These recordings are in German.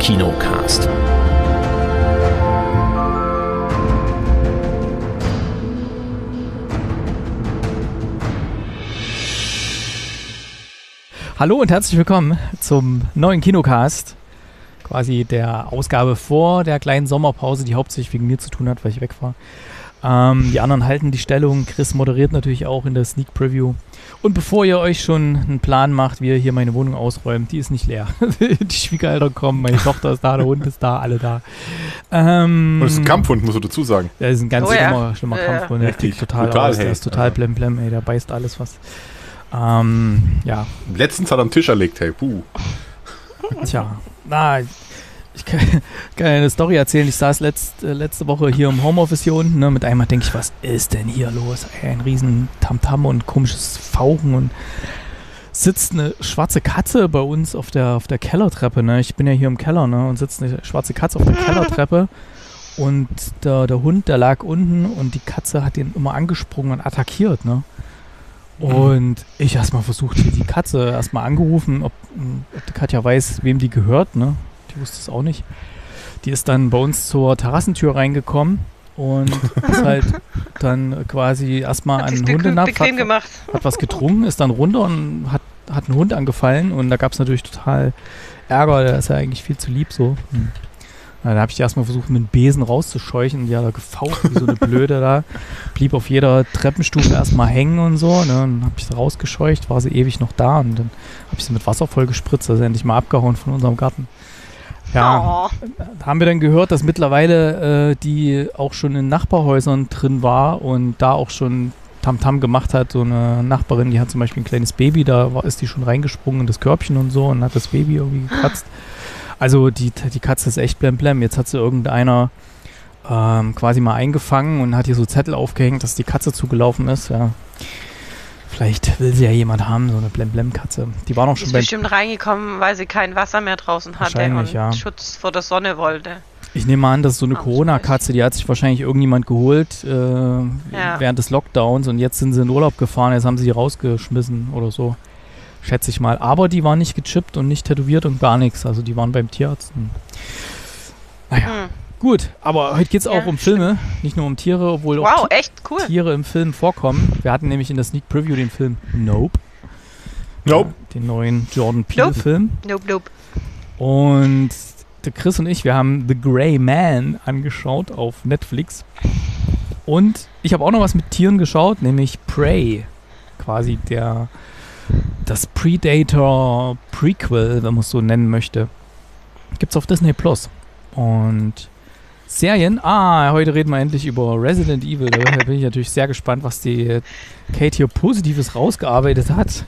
Kinocast. Hallo und herzlich willkommen zum neuen Kinocast. Quasi der Ausgabe vor der kleinen Sommerpause, die hauptsächlich wegen mir zu tun hat, weil ich weg war. Die anderen halten die Stellung. Chris moderiert natürlich auch in der Sneak Preview. Und bevor ihr euch schon einen Plan macht, wie ihr hier meine Wohnung ausräumt, die ist nicht leer. Die Schwiegereltern kommen, meine Tochter ist da, der Hund ist da, alle da. Und das ist ein Kampfhund, musst du dazu sagen. Das ist ein ganz schlimmer Kampfhund. Der tickt total aus, der ist total blemblem, ey, der beißt alles was. Ja. Letztens hat er einen Tisch erlegt, hey, puh. Tja, ich kann eine Story erzählen. Ich saß letzte Woche hier im Homeoffice hier unten. Ne? Mit einmal denke ich, was ist denn hier los? Ey, ein riesen Tamtam und komisches Fauchen. Und sitzt eine schwarze Katze bei uns auf der Kellertreppe. Ne? Ich bin ja hier im Keller, ne? Und sitzt eine schwarze Katze auf der Kellertreppe. Und der Hund, der lag unten und die Katze hat ihn immer angesprungen und attackiert. Ne? Und ich erstmal versucht, hier die Katze erstmal angerufen, ob die Katja weiß, wem die gehört, ne? Die wusste es auch nicht. Die ist dann bei uns zur Terrassentür reingekommen und ist halt dann quasi erstmal an den Hundenapf, hat was getrunken, ist dann runter und hat einen Hund angefallen und da gab es natürlich total Ärger, der ist ja eigentlich viel zu lieb so. Da habe ich die erstmal versucht, mit dem Besen rauszuscheuchen. Die hat da gefaucht wie so eine Blöde da. Blieb auf jeder Treppenstufe erstmal hängen und so. Ne? Dann habe ich sie rausgescheucht, war sie ewig noch da. Und dann habe ich sie mit Wasser voll gespritzt. Also endlich mal abgehauen von unserem Garten. Ja, da haben wir dann gehört, dass mittlerweile die auch schon in Nachbarhäusern drin war und da auch schon Tamtam gemacht hat. So eine Nachbarin, die hat zum Beispiel ein kleines Baby. Da ist die schon reingesprungen in das Körbchen und so und hat das Baby irgendwie gekratzt. Also die Katze ist echt blemblem. Jetzt hat sie irgendeiner quasi mal eingefangen und hat hier so Zettel aufgehängt, dass die Katze zugelaufen ist. Ja. Vielleicht will sie ja jemand haben, so eine Blemblem-Katze. Die war noch schon bestimmt reingekommen, weil sie kein Wasser mehr draußen hatte und ja. Schutz vor der Sonne wollte. Ich nehme an, das ist so eine Corona-Katze, die hat sich wahrscheinlich irgendjemand geholt während des Lockdowns und jetzt sind sie in Urlaub gefahren, jetzt haben sie die rausgeschmissen oder so. Schätze ich mal. Aber die waren nicht gechippt und nicht tätowiert und gar nichts. Also die waren beim Tierarzt. Naja, gut. Aber heute geht es auch um Filme, nicht nur um Tiere, obwohl auch echt cool. Tiere im Film vorkommen. Wir hatten nämlich in der Sneak Preview den Film Nope. Den neuen Jordan Peele-Film. Nope. Und der Chris und ich, wir haben The Gray Man angeschaut auf Netflix. Und ich habe auch noch was mit Tieren geschaut, nämlich Prey. Quasi das Predator Prequel, wenn man es so nennen möchte, gibt's auf Disney Plus. Und Serien, heute reden wir endlich über Resident Evil. Da bin ich natürlich sehr gespannt, was die Kate hier Positives rausgearbeitet hat.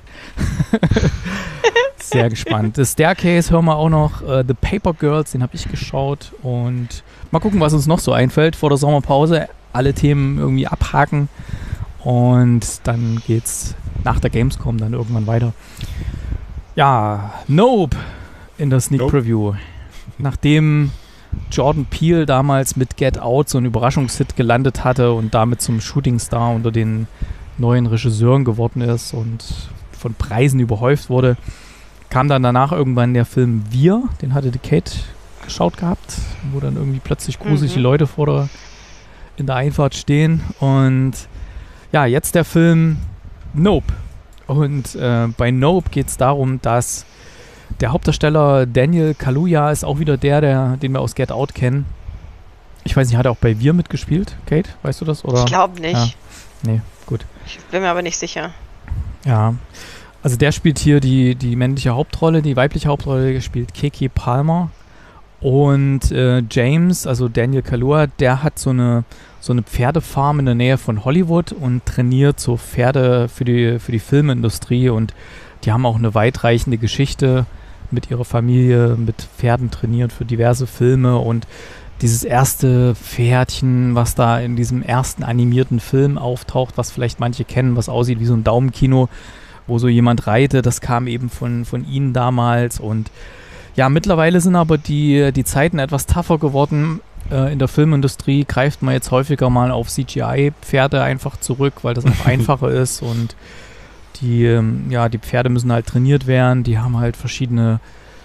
Sehr gespannt. The Staircase hören wir auch noch. The Paper Girls, den habe ich geschaut. Und mal gucken, was uns noch so einfällt vor der Sommerpause. Alle Themen irgendwie abhaken. Und dann geht's nach der Gamescom dann irgendwann weiter. Ja, Nope in der Sneak Preview. Nachdem Jordan Peele damals mit Get Out so einen Überraschungshit gelandet hatte und damit zum Shootingstar unter den neuen Regisseuren geworden ist und von Preisen überhäuft wurde, kam dann danach irgendwann der Film Wir, den hatte die Kate geschaut gehabt, wo dann irgendwie plötzlich gruselige Leute in der Einfahrt stehen und ja, jetzt der Film Nope. Und bei Nope geht es darum, dass der Hauptdarsteller Daniel Kaluuya ist auch wieder den wir aus Get Out kennen. Ich weiß nicht, hat er auch bei Wir mitgespielt? Kate, weißt du das? Oder? Ich glaube nicht. Ja. Nee, gut. Ich bin mir aber nicht sicher. Ja, also der spielt hier die männliche Hauptrolle, die weibliche Hauptrolle spielt Keke Palmer. Und James, also Daniel Kaluuya, der hat so eine Pferdefarm in der Nähe von Hollywood und trainiert so Pferde für die Filmindustrie und die haben auch eine weitreichende Geschichte mit ihrer Familie, mit Pferden trainiert für diverse Filme und dieses erste Pferdchen, was da in diesem ersten animierten Film auftaucht, was vielleicht manche kennen, was aussieht wie so ein Daumenkino, wo so jemand reitet, das kam eben von ihnen damals und ja, mittlerweile sind aber die Zeiten etwas tougher geworden. In der Filmindustrie greift man jetzt häufiger mal auf CGI-Pferde einfach zurück, weil das auch einfacher ist und die Pferde müssen halt trainiert werden. Die haben halt verschiedene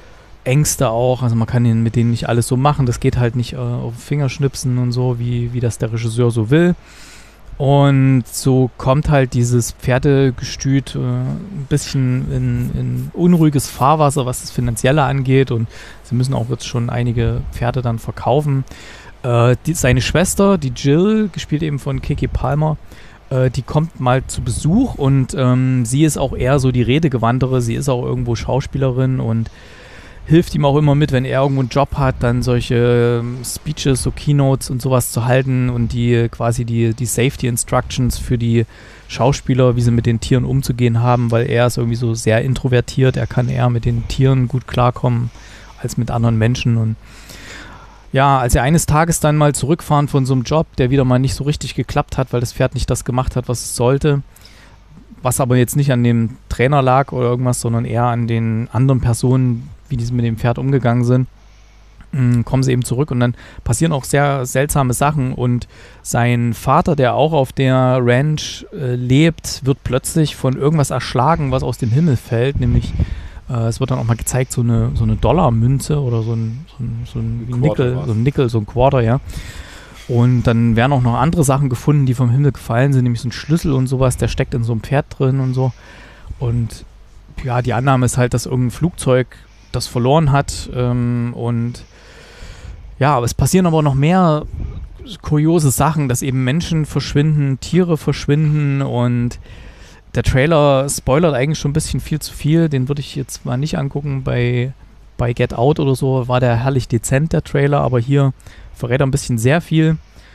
Ängste auch. Also man kann mit denen nicht alles so machen. Das geht halt nicht auf Fingerschnipsen und so, wie das der Regisseur so will. Und so kommt halt dieses Pferdegestüt ein bisschen in unruhiges Fahrwasser, was das Finanzielle angeht. Und sie müssen auch jetzt schon einige Pferde dann verkaufen. Seine Schwester, die Jill, gespielt eben von Keke Palmer, die kommt mal zu Besuch und sie ist auch eher so die Redegewandtere. Sie ist auch irgendwo Schauspielerin und hilft ihm auch immer mit, wenn er irgendwo einen Job hat, dann solche Speeches, so Keynotes und sowas zu halten und die quasi die Safety Instructions für die Schauspieler, wie sie mit den Tieren umzugehen haben, weil er ist irgendwie so sehr introvertiert, er kann eher mit den Tieren gut klarkommen als mit anderen Menschen. Und ja, als er eines Tages dann mal zurückfahren von so einem Job, der wieder mal nicht so richtig geklappt hat, weil das Pferd nicht das gemacht hat, was es sollte, was aber jetzt nicht an dem Trainer lag oder irgendwas, sondern eher an den anderen Personen, wie die mit dem Pferd umgegangen sind, kommen sie eben zurück und dann passieren auch sehr seltsame Sachen und sein Vater, der auch auf der Ranch lebt, wird plötzlich von irgendwas erschlagen, was aus dem Himmel fällt, nämlich es wird dann auch mal gezeigt, so eine Dollarmünze oder so ein Nickel, so ein Quarter, ja. Und dann werden auch noch andere Sachen gefunden, die vom Himmel gefallen sind, nämlich so ein Schlüssel und sowas, der steckt in so einem Pferd drin und so. Und ja, die Annahme ist halt, dass irgendein Flugzeug das verloren hat und ja, aber es passieren aber noch mehr kuriose Sachen, dass eben Menschen verschwinden, Tiere verschwinden und der Trailer spoilert eigentlich schon ein bisschen viel zu viel, den würde ich jetzt mal nicht angucken. Bei Get Out oder so war der herrlich dezent, der Trailer, aber hier verrät er ein bisschen sehr viel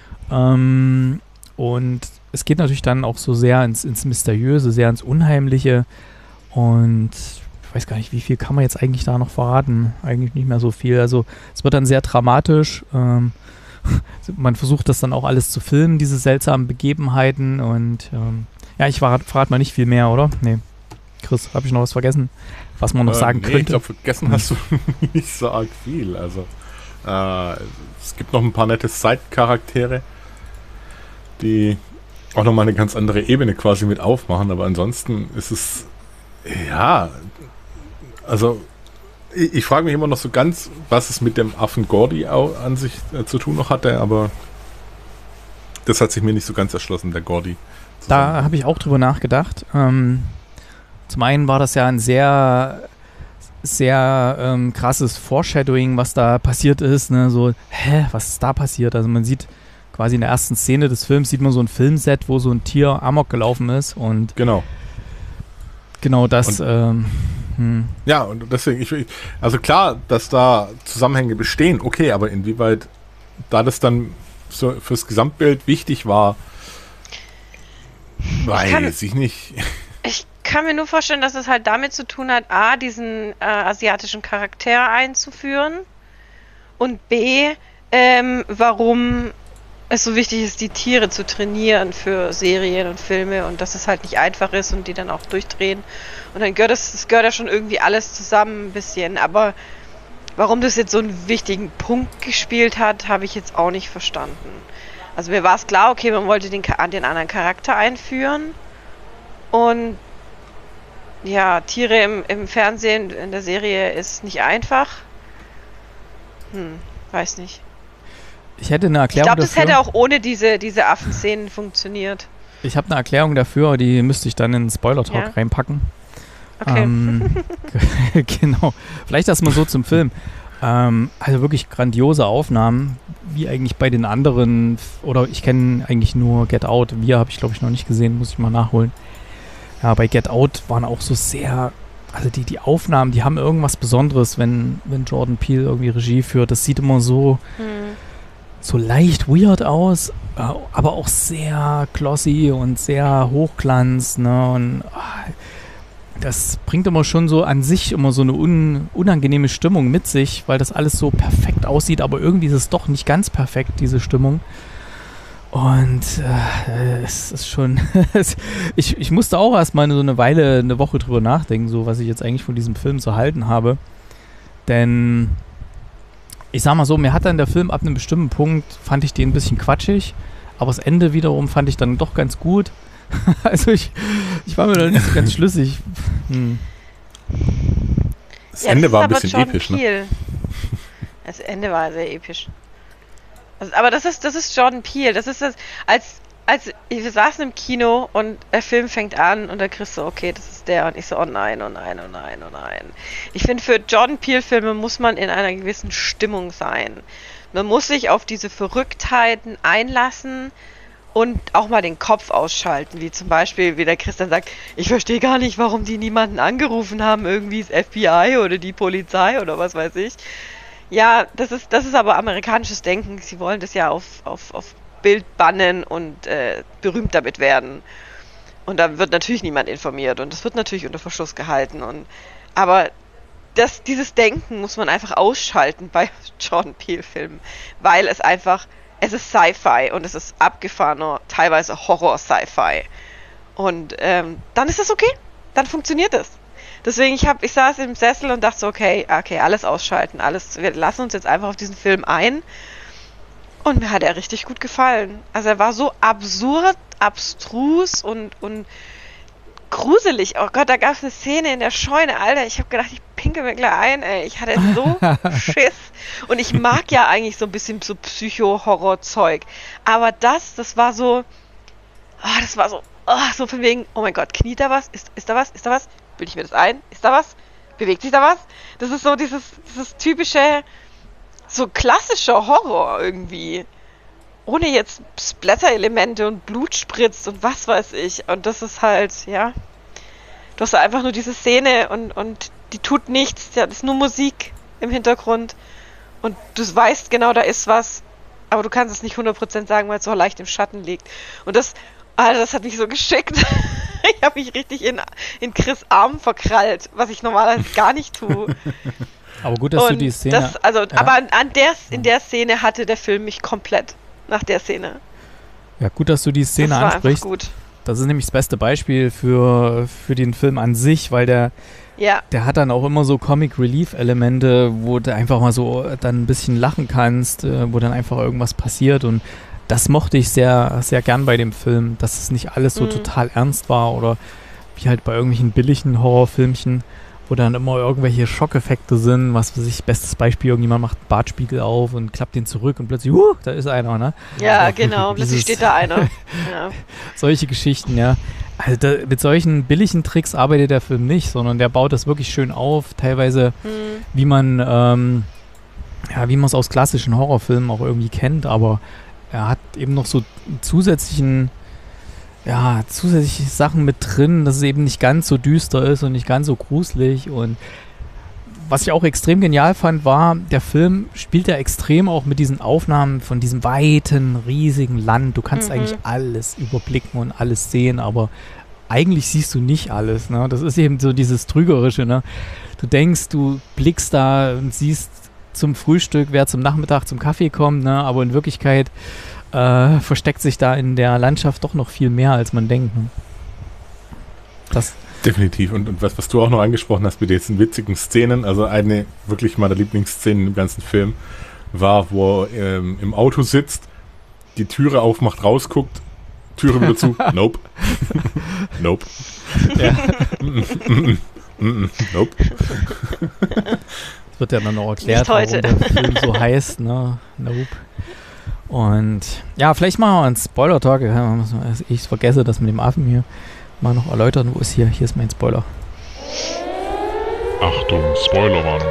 und es geht natürlich dann auch so sehr ins Mysteriöse, sehr ins Unheimliche und ich weiß gar nicht, wie viel kann man jetzt eigentlich da noch verraten? Eigentlich nicht mehr so viel. Also es wird dann sehr dramatisch. Man versucht das dann auch alles zu filmen, diese seltsamen Begebenheiten. Und ja, ich verrate mal nicht viel mehr, oder? Nee. Chris, habe ich noch was vergessen, was man noch sagen könnte? Ich glaube, vergessen hast du nicht so arg viel. Also es gibt noch ein paar nette Side-Charaktere, die auch nochmal eine ganz andere Ebene quasi mit aufmachen. Aber ansonsten ist es, ja... Also, ich frage mich immer noch so ganz, was es mit dem Affen Gordy auch an sich zu tun noch hatte, aber das hat sich mir nicht so ganz erschlossen, der Gordy. Da habe ich auch drüber nachgedacht. Zum einen war das ja ein sehr, sehr krasses Foreshadowing, was da passiert ist. Ne? So, was ist da passiert? Also man sieht quasi in der ersten Szene des Films, sieht man so ein Filmset, wo so ein Tier amok gelaufen ist. Und genau das... Ja, und deswegen, also klar, dass da Zusammenhänge bestehen, okay, aber inwieweit da das dann so fürs Gesamtbild wichtig war, weiß ich nicht. Ich kann mir nur vorstellen, dass es halt damit zu tun hat, A, diesen asiatischen Charakter einzuführen und B, warum es so wichtig ist, die Tiere zu trainieren für Serien und Filme und dass es halt nicht einfach ist und die dann auch durchdrehen. Und dann gehört das gehört ja schon irgendwie alles zusammen ein bisschen. Aber warum das jetzt so einen wichtigen Punkt gespielt hat, habe ich jetzt auch nicht verstanden. Also mir war es klar, okay, man wollte den anderen Charakter einführen. Und ja, Tiere im Fernsehen, in der Serie ist nicht einfach. Weiß nicht. Ich hätte eine Erklärung dafür. Ich glaube, das hätte auch ohne diese Affenszenen funktioniert. Ich habe eine Erklärung dafür, die müsste ich dann in den Spoiler-Talk reinpacken. Okay. Genau. Vielleicht erstmal so zum Film. Also wirklich grandiose Aufnahmen, wie eigentlich bei den anderen, oder ich kenne eigentlich nur Get Out. Wir habe ich, glaube ich, noch nicht gesehen, muss ich mal nachholen. Ja, bei Get Out waren auch so sehr, also die Aufnahmen, die haben irgendwas Besonderes, wenn Jordan Peele irgendwie Regie führt. Das sieht immer so leicht weird aus, aber auch sehr glossy und sehr Hochglanz, ne? Und das bringt immer schon so an sich immer so eine unangenehme Stimmung mit sich, weil das alles so perfekt aussieht, aber irgendwie ist es doch nicht ganz perfekt, diese Stimmung. Und es ist schon, ich musste auch erstmal so eine Woche drüber nachdenken, so was ich jetzt eigentlich von diesem Film zu halten habe. Denn ich sag mal so, mir hat dann der Film ab einem bestimmten Punkt, fand ich den ein bisschen quatschig, aber das Ende wiederum fand ich dann doch ganz gut. Also ich war mir da nicht so ganz schlüssig. Das Ende war ein bisschen Jordan episch, ne? Peele. Das Ende war sehr episch. Also, aber das ist Jordan Peele. Das ist das, als wir saßen im Kino und der Film fängt an und da kriegst du, okay, das ist der. Und ich so, oh nein, oh nein, oh nein, oh nein. Ich finde, für Jordan Peele-Filme muss man in einer gewissen Stimmung sein. Man muss sich auf diese Verrücktheiten einlassen und auch mal den Kopf ausschalten, wie zum Beispiel, wie der Christian sagt, ich verstehe gar nicht, warum die niemanden angerufen haben, irgendwie das FBI oder die Polizei oder was weiß ich. Ja, das ist aber amerikanisches Denken. Sie wollen das ja auf Bild bannen und berühmt damit werden. Und da wird natürlich niemand informiert und das wird natürlich unter Verschluss gehalten. Aber dieses Denken muss man einfach ausschalten bei Jordan Peele-Filmen, weil es ist Sci-Fi und es ist abgefahrener, teilweise Horror-Sci-Fi. Und dann ist das okay, dann funktioniert es. Deswegen, ich saß im Sessel und dachte so, okay, alles ausschalten, wir lassen uns jetzt einfach auf diesen Film ein. Und mir hat er richtig gut gefallen. Also er war so absurd, abstrus und gruselig. Oh Gott, da gab es eine Szene in der Scheune, Alter. Ich habe gedacht, ich pinkel mir gleich ein, ey. Ich hatte so Schiss. Und ich mag ja eigentlich so ein bisschen so Psycho-Horror-Zeug. Aber das war so, so von wegen, oh mein Gott, kniet da was? Ist da was? Ist da was? Bilde ich mir das ein? Ist da was? Bewegt sich da was? Das ist so dieses typische, so klassischer Horror irgendwie. Ohne jetzt Splatter-Elemente und Blut spritzt und was weiß ich. Und das ist halt, ja. Du hast einfach nur diese Szene und die tut nichts. Ja, das ist nur Musik im Hintergrund. Und du weißt genau, da ist was. Aber du kannst es nicht 100% sagen, weil es so leicht im Schatten liegt. Und das hat mich so geschickt. Ich habe mich richtig in Chris' Arm verkrallt, was ich normalerweise gar nicht tue. Aber gut, dass du die Szene... Aber in der Szene hatte der Film mich komplett nach der Szene. Ja, gut, dass du die Szene ansprichst. Gut. Das ist nämlich das beste Beispiel für den Film an sich, weil der hat dann auch immer so Comic-Relief-Elemente, wo du einfach mal so dann ein bisschen lachen kannst, wo dann einfach irgendwas passiert und das mochte ich sehr, sehr gern bei dem Film, dass es nicht alles so total ernst war oder wie halt bei irgendwelchen billigen Horrorfilmchen, wo dann immer irgendwelche Schockeffekte sind, was weiß ich, bestes Beispiel, irgendjemand macht einen Bartspiegel auf und klappt den zurück und plötzlich, da ist einer, ne? Ja, genau, plötzlich steht da einer. Ja. Solche Geschichten, ja. Also mit solchen billigen Tricks arbeitet der Film nicht, sondern der baut das wirklich schön auf, teilweise wie man es aus klassischen Horrorfilmen auch irgendwie kennt, aber er hat eben noch so zusätzliche Sachen mit drin, dass es eben nicht ganz so düster ist und nicht ganz so gruselig. Und was ich auch extrem genial fand, war, der Film spielt ja extrem auch mit diesen Aufnahmen von diesem weiten, riesigen Land. Du kannst eigentlich alles überblicken und alles sehen, aber eigentlich siehst du nicht alles. Ne? Das ist eben so dieses Trügerische. Ne? Du denkst, du blickst da und siehst zum Frühstück, wer zum Nachmittag zum Kaffee kommt, ne? Aber in Wirklichkeit versteckt sich da in der Landschaft doch noch viel mehr, als man denkt. Ne? Das Definitiv. Und was du auch noch angesprochen hast mit diesen witzigen Szenen, also eine wirklich meiner Lieblingsszenen im ganzen Film war, wo er im Auto sitzt, die Türe aufmacht, rausguckt, Türe wieder zu, nope. Nope. Ja. Nope. Das wird ja dann auch erklärt, warum der Film so heißt, ne? Nope. Und ja, vielleicht machen wir einen Spoiler-Talk. Ich vergesse das mit dem Affen hier. Mal noch erläutern, wo ist hier? Hier ist mein Spoiler. Achtung, Spoilerwarnung.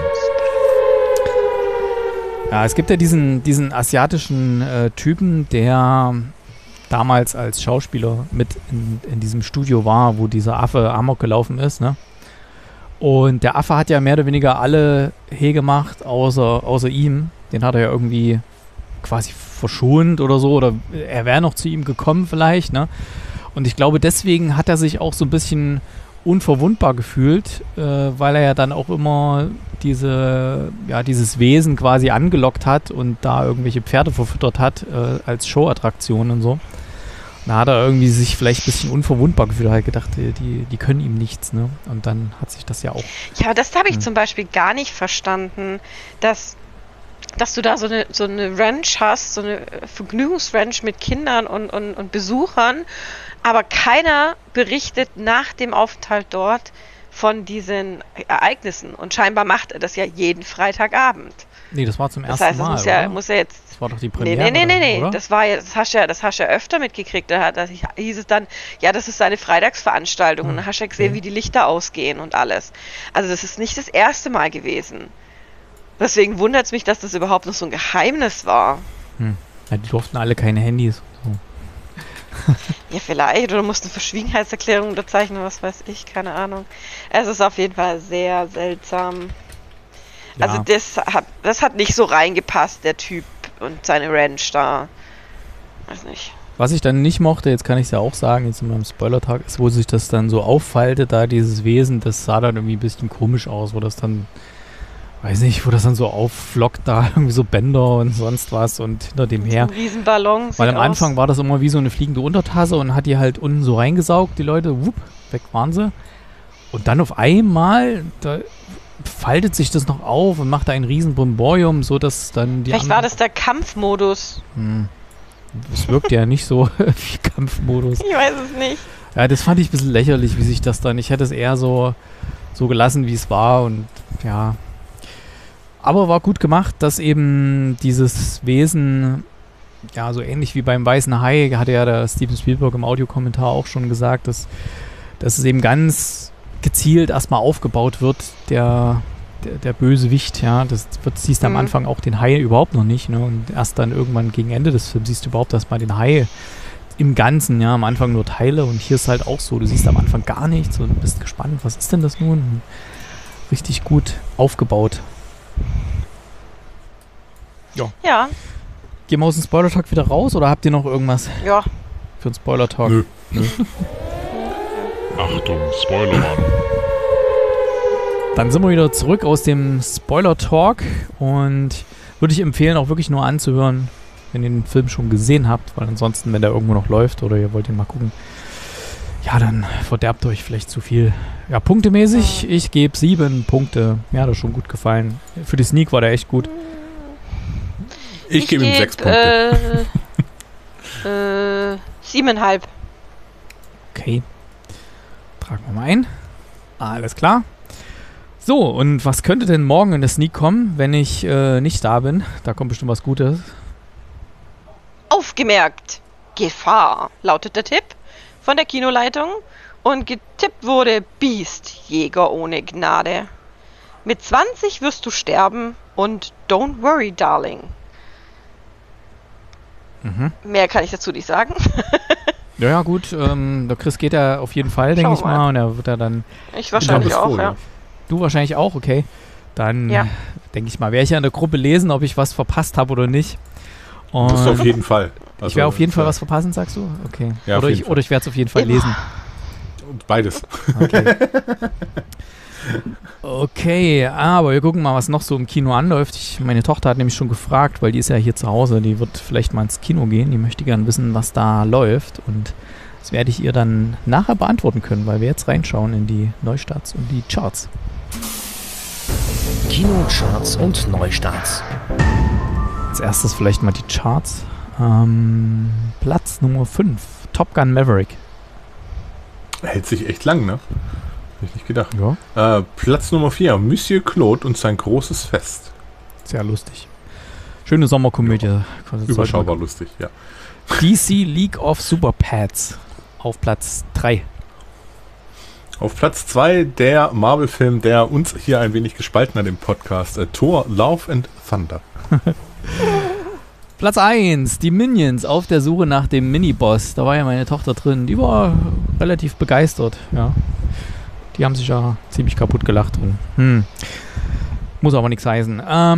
Ja, es gibt ja diesen asiatischen Typen, der damals als Schauspieler mit in diesem Studio war, wo dieser Affe Amok gelaufen ist, ne? Und der Affe hat ja mehr oder weniger alle gemacht, außer ihm. Den hat er ja irgendwie quasi verschont oder so. Oder er wäre noch zu ihm gekommen vielleicht, ne? Und ich glaube, deswegen hat er sich auch so ein bisschen unverwundbar gefühlt, weil er ja dann auch immer dieses Wesen quasi angelockt hat und da irgendwelche Pferde verfüttert hat als Showattraktion und so. Da hat er irgendwie sich vielleicht ein bisschen unverwundbar gefühlt, hat gedacht, die können ihm nichts, ne? Und dann hat sich das ja auch... Ja, das habe ich zum Beispiel gar nicht verstanden, dass du da so eine Ranch hast, so eine Vergnügungsranch mit Kindern und Besuchern, aber keiner berichtet nach dem Aufenthalt dort, von diesen Ereignissen. Und scheinbar macht er das ja jeden Freitagabend. Nee, das war zum Das ersten heißt, Mal, es muss ja, oder? muss ja jetzt... Das war doch die Premiere, Nee. oder? Das hast du ja öfter mitgekriegt. Da hieß es dann, ja, das ist seine Freitagsveranstaltung. Und dann hast du ja gesehen, wie die Lichter ausgehen und alles. Also das ist nicht das erste Mal gewesen. Deswegen wundert es mich, dass das überhaupt noch so ein Geheimnis war. Ja, die durften alle keine Handys. So. Ja, vielleicht. Oder mussten Verschwiegenheitserklärungen unterzeichnen, was weiß ich, keine Ahnung. Es ist auf jeden Fall sehr seltsam. Ja. Also das hat nicht so reingepasst, der Typ und seine Ranch da. Weiß nicht. Was ich dann nicht mochte, jetzt kann ich es ja auch sagen, jetzt in meinem Spoiler-Tag, ist, wo sich das dann so auffaltet, da dieses Wesen, das sah dann irgendwie ein bisschen komisch aus, wo das dann, weiß nicht, wo das dann so aufflockt, da irgendwie so Bänder und sonst was und hinter dem her. Ein Riesenballon. Weil am sieht Anfang aus. war das immer wie so eine fliegende Untertasse und hat die halt unten so reingesaugt, die Leute, wupp, weg waren sie. Und dann auf einmal, da faltet sich das noch auf und macht ein riesen Brimborium, so dass dann die Vielleicht war das der Kampfmodus. Es wirkt ja nicht so wie Kampfmodus. Ich weiß es nicht. Ja, das fand ich ein bisschen lächerlich, wie sich das dann... Ich hätte es eher so gelassen, wie es war und ja... Aber war gut gemacht, dass eben dieses Wesen, ja, so ähnlich wie beim Weißen Hai, hatte ja der Steven Spielberg im Audiokommentar auch schon gesagt, dass es eben ganz gezielt erstmal aufgebaut wird, der Bösewicht, ja. Siehst du am Anfang auch den Hai überhaupt noch nicht, ne? Und erst dann irgendwann gegen Ende des Films siehst du überhaupt erstmal den Hai im Ganzen, ja. Am Anfang nur Teile und hier ist halt auch so, du siehst am Anfang gar nichts und bist gespannt, was ist denn das nun? Und richtig gut aufgebaut. Ja, Gehen wir aus dem Spoiler-Talk wieder raus oder habt ihr noch irgendwas ja. für den Spoiler-Talk? Nö. Achtung, Spoilermann. Dann sind wir wieder zurück aus dem Spoiler-Talk und würde ich empfehlen, auch wirklich nur anzuhören, wenn ihr den Film schon gesehen habt, weil ansonsten, wenn der irgendwo noch läuft oder ihr wollt ihn mal gucken, ja, dann verderbt euch vielleicht zu viel. Ja, punktemäßig, ich gebe 7 Punkte. Mir hat er schon gut gefallen. Für die Sneak war der echt gut. Ich gebe ihm 6 Punkte. 7,5. Okay. Tragen wir mal ein. Alles klar. So, und was könnte denn morgen in der Sneak kommen, wenn ich nicht da bin? Da kommt bestimmt was Gutes. Aufgemerkt! Gefahr, lautet der Tipp von der Kinoleitung. Und getippt wurde Beast, Jäger ohne Gnade. Mit 20 wirst du sterben und don't worry, darling. Mehr kann ich dazu nicht sagen. Ja, gut. Der Chris geht ja auf jeden Fall, denke Schau ich mal. mal. Und er wird ja dann... Ich wahrscheinlich bist auch, froh, ja. ja. Du wahrscheinlich auch, okay. Dann Ja. denke ich mal, werde ich ja in der Gruppe lesen, ob ich was verpasst habe oder nicht. Und Das ist auf jeden Fall. Also, ich werde auf jeden Fall was verpassen, sagst du? Okay. Ja, auf oder, jeden Fall. oder ich werde es auf jeden Fall Immer. lesen. Beides. Okay. Okay, aber wir gucken mal, was noch so im Kino anläuft. Meine Tochter hat nämlich schon gefragt, weil die ist ja hier zu Hause, die wird vielleicht mal ins Kino gehen. Die möchte gerne wissen, was da läuft. Und das werde ich ihr dann nachher beantworten können, weil wir jetzt reinschauen in die Neustarts und die Charts. Kinocharts und Neustarts. Als erstes vielleicht mal die Charts. Platz Nummer 5, Top Gun Maverick. Hält sich echt lang, ne? Hätte ich nicht gedacht. Ja, Platz Nummer 4, Monsieur Claude und sein großes Fest. sehr lustig. Schöne Sommerkomödie. Überschaubar lustig, ja. DC League of Super Pets auf Platz 3. Auf Platz 2 der Marvel-Film, der uns hier ein wenig gespalten hat im Podcast. Thor, Love and Thunder. Platz 1, die Minions auf der Suche nach dem Miniboss. Da war ja meine Tochter drin. Die war relativ begeistert. Ja. Die haben sich ja ziemlich kaputt gelacht drin. Muss aber nichts heißen.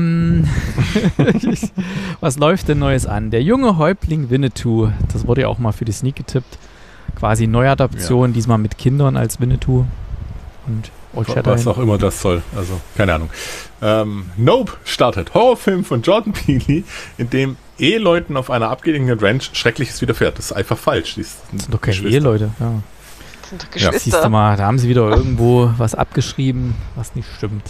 Was läuft denn Neues an? Der junge Häuptling Winnetou. Das wurde ja auch mal für die Sneak getippt. Quasi Neuadaption, diesmal mit Kindern als Winnetou. Und Old Was Shatterhand. auch immer das soll. Also, keine Ahnung. Nope startet. Horrorfilm von Jordan Peele, in dem Eheleuten auf einer abgelegenen Ranch Schreckliches widerfährt. Das ist einfach falsch. Das sind doch keine Eheleute. Ja. Das sind doch Ja. Geschwister. Siehst du mal, da haben sie wieder irgendwo was abgeschrieben, was nicht stimmt.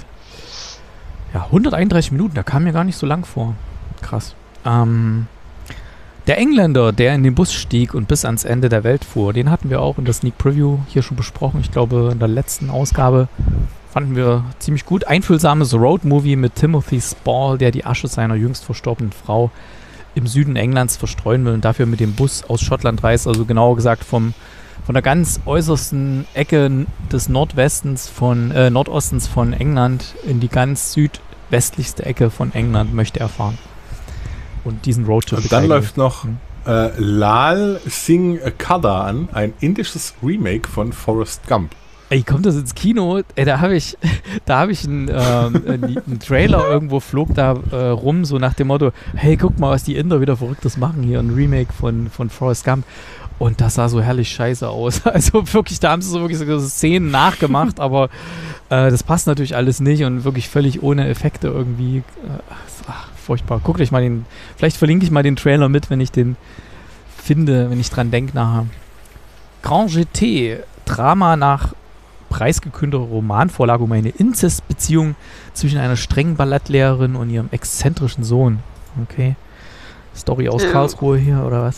Ja, 131 Minuten, da kam mir gar nicht so lang vor. Krass. Der Engländer, der in den Bus stieg und bis ans Ende der Welt fuhr, den hatten wir auch in der Sneak Preview hier schon besprochen. Ich glaube, in der letzten Ausgabe fanden wir ziemlich gut. Einfühlsames Roadmovie mit Timothy Spall, der die Asche seiner jüngst verstorbenen Frau im Süden Englands verstreuen will und dafür mit dem Bus aus Schottland reist. Also genauer gesagt von der ganz äußersten Ecke des Nordostens von England in die ganz südwestlichste Ecke von England möchte er fahren. Und diesen Roadtrip. Und dann läuft noch Lal Singh Kada an, ein indisches Remake von Forrest Gump. Ey, kommt das ins Kino? Ey, da habe ich einen Trailer irgendwo flog da rum, so nach dem Motto, hey, guck mal, was die Inder wieder Verrücktes machen hier, ein Remake von Forrest Gump. Und das sah so herrlich scheiße aus. Also wirklich, da haben sie so wirklich so Szenen nachgemacht, aber das passt natürlich alles nicht und wirklich völlig ohne Effekte irgendwie. Furchtbar. Guckt euch mal vielleicht verlinke ich mal den Trailer mit, wenn ich den finde, wenn ich dran denke nachher. Grand GT, Drama nach preisgekündter Romanvorlage um eine Inzestbeziehung zwischen einer strengen Ballettlehrerin und ihrem exzentrischen Sohn. Okay. Story aus Karlsruhe hier, oder was?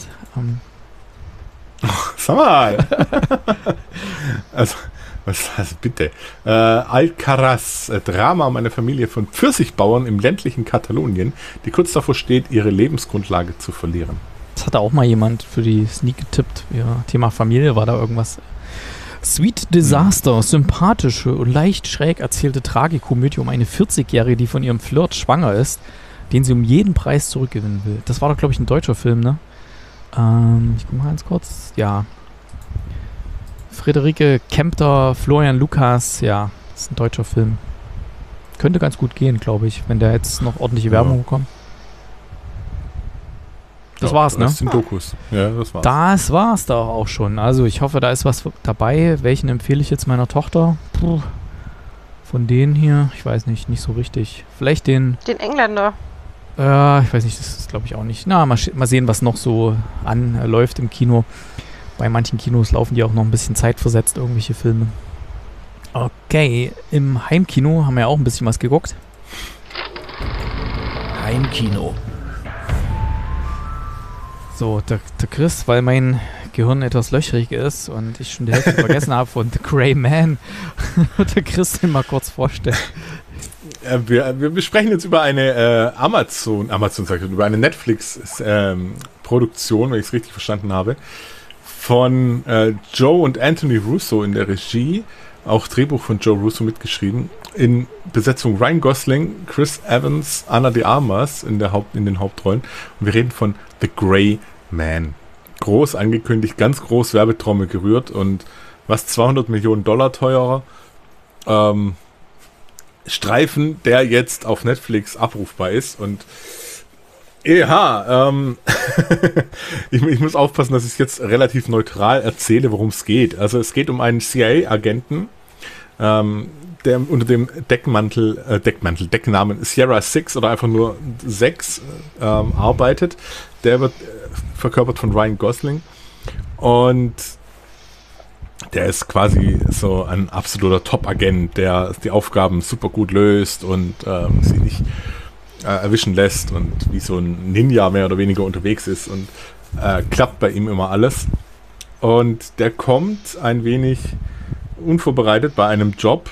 Sag mal! Also bitte. Alcaraz, Drama um eine Familie von Pfirsichbauern im ländlichen Katalonien, die kurz davor steht, ihre Lebensgrundlage zu verlieren. Das hatte auch mal jemand für die Sneak getippt. Ja, Thema Familie war da irgendwas. Sweet Disaster, sympathische und leicht schräg erzählte Tragikomödie um eine 40-Jährige, die von ihrem Flirt schwanger ist, den sie um jeden Preis zurückgewinnen will. Das war doch, glaube ich, ein deutscher Film, ne? Ich guck mal ganz kurz. Ja. Friederike Kempter, Florian Lukas, ja, das ist ein deutscher Film. Könnte ganz gut gehen, glaube ich, wenn der jetzt noch ordentliche Werbung bekommt. Das war's, ne? Das sind Dokus. Ja, das war's. Das war's da auch schon. Also ich hoffe, da ist was dabei. Welchen empfehle ich jetzt meiner Tochter? Puh. Von denen hier, ich weiß nicht so richtig. Vielleicht den Engländer. Ich weiß nicht, das ist glaube ich auch nicht. Na, mal sehen, was noch so anläuft im Kino. Bei manchen Kinos laufen die auch noch ein bisschen zeitversetzt, irgendwelche Filme. Okay, im Heimkino haben wir ja auch ein bisschen was geguckt. Heimkino. So, der Chris, weil mein Gehirn etwas löchrig ist und ich schon die Hälfte vergessen habe von The Grey Man, wird der Chris den mal kurz vorstellen. Wir sprechen jetzt über eine über eine Netflix-Produktion, wenn ich es richtig verstanden habe, von Joe und Anthony Russo in der Regie, auch Drehbuch von Joe Russo mitgeschrieben, in Besetzung Ryan Gosling, Chris Evans, Ana de Armas in den Hauptrollen. Und wir reden von The Grey Man. Groß angekündigt, ganz groß Werbetrommel gerührt und was $200 Millionen teurer Streifen, der jetzt auf Netflix abrufbar ist. Und ich muss aufpassen, dass ich jetzt relativ neutral erzähle, worum es geht. Also es geht um einen CIA-Agenten, der unter dem Decknamen Sierra 6 oder einfach nur 6 arbeitet. Der wird verkörpert von Ryan Gosling und der ist quasi so ein absoluter Top-Agent, der die Aufgaben super gut löst und sie nicht erwischen lässt und wie so ein Ninja mehr oder weniger unterwegs ist und klappt bei ihm immer alles. Und der kommt ein wenig unvorbereitet bei einem Job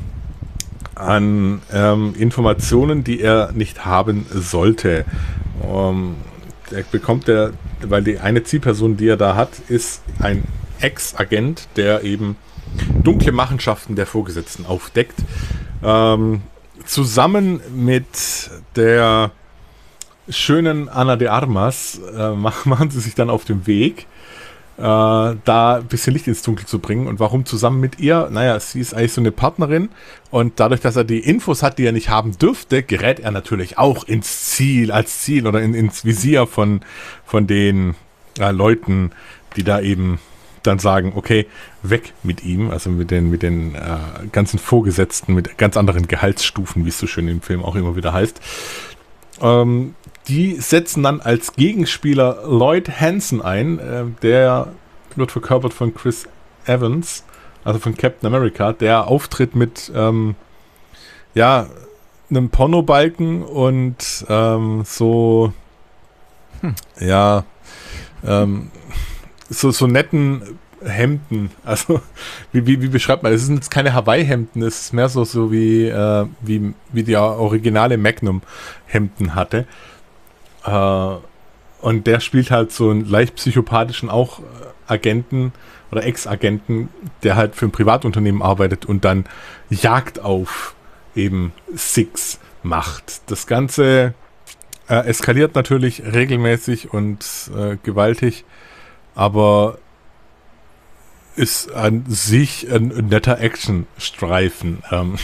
an Informationen, die er nicht haben sollte. Der bekommt weil die eine Zielperson, die er da hat, ist ein Ex-Agent, der eben dunkle Machenschaften der Vorgesetzten aufdeckt. Zusammen mit der schönen Ana de Armas machen sie sich dann auf den Weg, da ein bisschen Licht ins Dunkel zu bringen. Und warum zusammen mit ihr? Naja, sie ist eigentlich so eine Partnerin und dadurch, dass er die Infos hat, die er nicht haben dürfte, gerät er natürlich auch als Ziel oder ins Visier von den Leuten, die da eben dann sagen, okay, weg mit ihm, also mit den ganzen Vorgesetzten, mit ganz anderen Gehaltsstufen, wie es so schön im Film auch immer wieder heißt. Die setzen dann als Gegenspieler Lloyd Hansen ein, der wird verkörpert von Chris Evans, also von Captain America, der auftritt mit einem Pornobalken und so netten Hemden. Also, wie beschreibt man das? Es sind jetzt keine Hawaii-Hemden, es ist mehr so wie die originale Magnum-Hemden hatte. Und der spielt halt so einen leicht psychopathischen auch Agenten oder Ex-Agenten, der halt für ein Privatunternehmen arbeitet und dann Jagd auf eben Six macht. Das Ganze eskaliert natürlich regelmäßig und gewaltig, aber ist an sich ein netter Actionstreifen.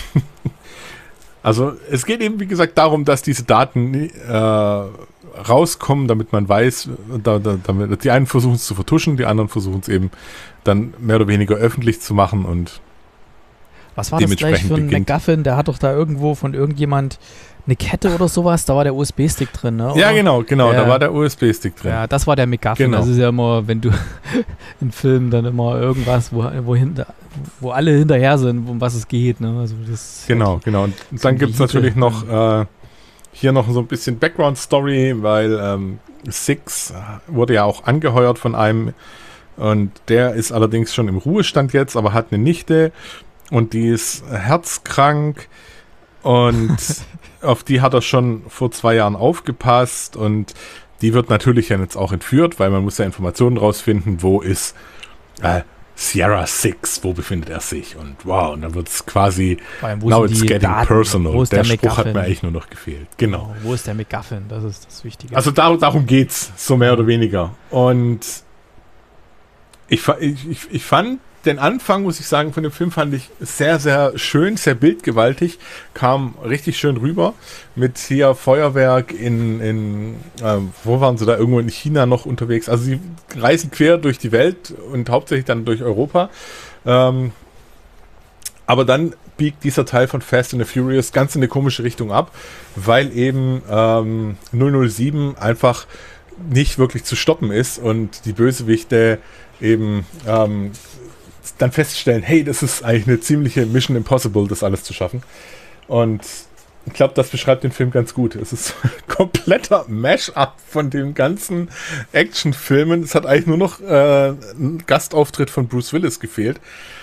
Also es geht eben, wie gesagt, darum, dass diese Daten rauskommen, damit man weiß, damit die einen versuchen es zu vertuschen, die anderen versuchen es eben dann mehr oder weniger öffentlich zu machen und was war das gleich für ein MacGuffin? Der hat doch da irgendwo von irgendjemand eine Kette oder sowas, da war der USB-Stick drin, ne? Oder? Ja, genau, da war der USB-Stick drin. Ja, das war der MacGuffin. Genau. Das ist ja immer, wenn du in Filmen dann immer irgendwas, wo alle hinterher sind, um was es geht, ne? Also das genau. Und dann gibt es natürlich noch hier noch so ein bisschen Background-Story, weil Six wurde ja auch angeheuert von einem und der ist allerdings schon im Ruhestand jetzt, aber hat eine Nichte und die ist herzkrank und auf die hat er schon vor 2 Jahren aufgepasst und die wird natürlich dann jetzt auch entführt, weil man muss ja Informationen rausfinden, wo ist Sierra Six, wo befindet er sich und wow, und dann wird es quasi now it's getting Daten, personal. Der Spruch hat mir eigentlich nur noch gefehlt. Genau. Wo ist der MacGuffin? Das ist das Wichtige. Also darum geht's, so mehr oder weniger. Und ich fand den Anfang, muss ich sagen, von dem Film fand ich sehr, sehr schön, sehr bildgewaltig, kam richtig schön rüber mit hier Feuerwerk wo waren sie da, irgendwo in China noch unterwegs, also sie reisen quer durch die Welt und hauptsächlich dann durch Europa, aber dann biegt dieser Teil von Fast and the Furious ganz in eine komische Richtung ab, weil eben 007 einfach nicht wirklich zu stoppen ist und die Bösewichte eben dann feststellen, hey, das ist eigentlich eine ziemliche Mission Impossible, das alles zu schaffen. Und ich glaube, das beschreibt den Film ganz gut. Es ist ein kompletter Mash-up von den ganzen Actionfilmen. Es hat eigentlich nur noch ein Gastauftritt von Bruce Willis gefehlt.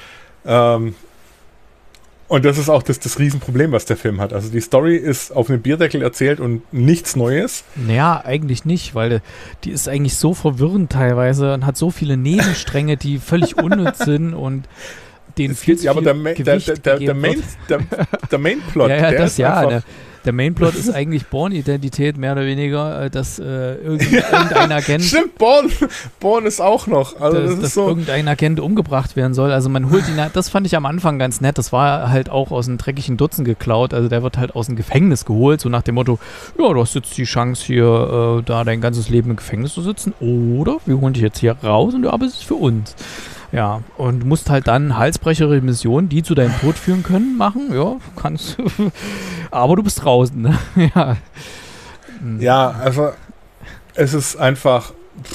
Und das ist auch das Riesenproblem, was der Film hat. Also die Story ist auf einem Bierdeckel erzählt und nichts Neues. Naja, eigentlich nicht, weil die ist eigentlich so verwirrend teilweise und hat so viele Nebenstränge, die völlig unnütz sind und denen viel zu viel Gewicht gegeben wird. Der Mainplot, der Mainplot ist eigentlich Bourne-Identität, mehr oder weniger, dass irgendein Agent... Stimmt, Bourne ist auch noch. Also dass irgendein Agent umgebracht werden soll. Also man holt ihn, das fand ich am Anfang ganz nett, das war halt auch aus einem dreckigen Dutzend geklaut, also der wird halt aus dem Gefängnis geholt, so nach dem Motto, ja, du hast jetzt die Chance hier, da dein ganzes Leben im Gefängnis zu sitzen, oder wir holen dich jetzt hier raus und du arbeitest für uns. Ja, und du musst halt dann halsbrechere Missionen, die zu deinem Tod führen können, machen. Ja, kannst du. Aber du bist draußen. Ne? Ja. Ja, also es ist einfach.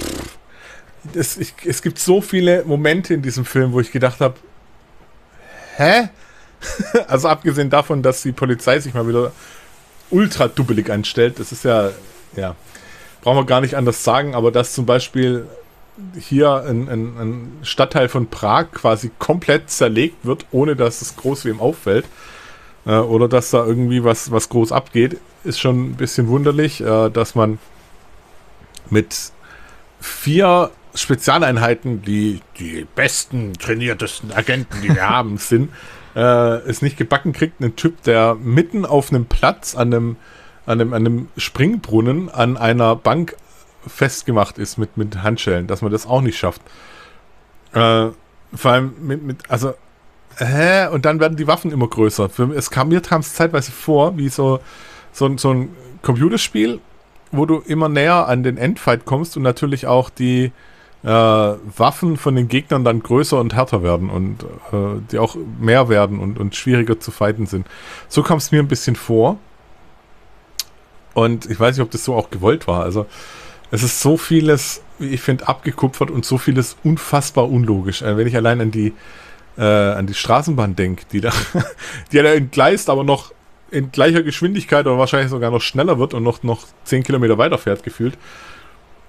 Es gibt so viele Momente in diesem Film, wo ich gedacht habe, hä? Also abgesehen davon, dass die Polizei sich mal wieder ultra dubbelig anstellt, das ist ja, brauchen wir gar nicht anders sagen, aber dass zum Beispiel hier ein Stadtteil von Prag quasi komplett zerlegt wird, ohne dass es groß wem auffällt, oder dass da irgendwie was groß abgeht, ist schon ein bisschen wunderlich, dass man mit 4 Spezialeinheiten, die besten, trainiertesten Agenten, die wir haben, sind, es nicht gebacken kriegt, einen Typ, der mitten auf einem Platz an einem Springbrunnen an einer Bank festgemacht ist mit Handschellen, dass man das auch nicht schafft. Vor allem und dann werden die Waffen immer größer. Mir kam es zeitweise vor, wie so ein Computerspiel, wo du immer näher an den Endfight kommst und natürlich auch die Waffen von den Gegnern dann größer und härter werden und die auch mehr werden und schwieriger zu fighten sind. So kam es mir ein bisschen vor. Und ich weiß nicht, ob das so auch gewollt war. Also es ist so vieles, wie ich finde, abgekupfert und so vieles unfassbar unlogisch. Wenn ich allein an die Straßenbahn denke, die ja entgleist, aber noch in gleicher Geschwindigkeit oder wahrscheinlich sogar noch schneller wird und noch 10 Kilometer weiterfährt, gefühlt.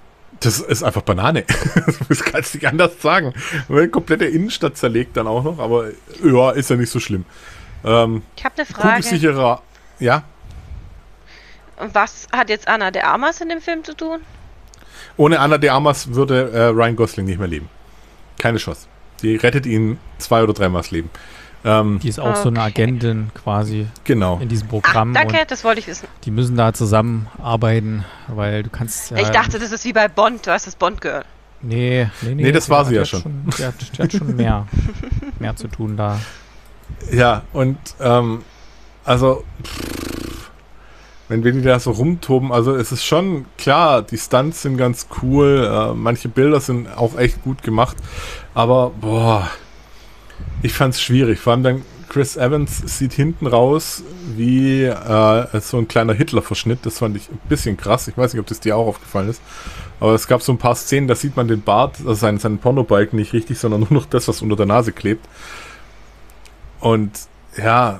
Das ist einfach Banane. Das kannst du nicht anders sagen. Eine komplette Innenstadt zerlegt dann auch noch, aber ja, ist ja nicht so schlimm. Ich habe eine Frage. Kugelsicherer, ja? Was hat jetzt Ana de Armas in dem Film zu tun? Ohne Ana de Armas würde Ryan Gosling nicht mehr leben. Keine Chance. Die rettet ihn 2 oder 3 Mal das Leben. Die ist auch so eine Agentin quasi Genau. in diesem Programm. Danke, und das wollte ich wissen. die müssen da zusammenarbeiten, weil du kannst ja... Ich dachte, das ist wie bei Bond, du hast das Bond-Girl. Nee, das war sie ja hat schon. Die hat schon mehr zu tun da. Ja, und also wenn die da so rumtoben, also es ist schon klar, die Stunts sind ganz cool, manche Bilder sind auch echt gut gemacht, aber boah, ich fand's schwierig. Vor allem dann Chris Evans sieht hinten raus wie so ein kleiner Hitler-Verschnitt. Das fand ich ein bisschen krass. Ich weiß nicht, ob das dir auch aufgefallen ist. Aber es gab so ein paar Szenen, da sieht man den Bart, also seinen Pornobalken nicht richtig, sondern nur noch das, was unter der Nase klebt. Und ja,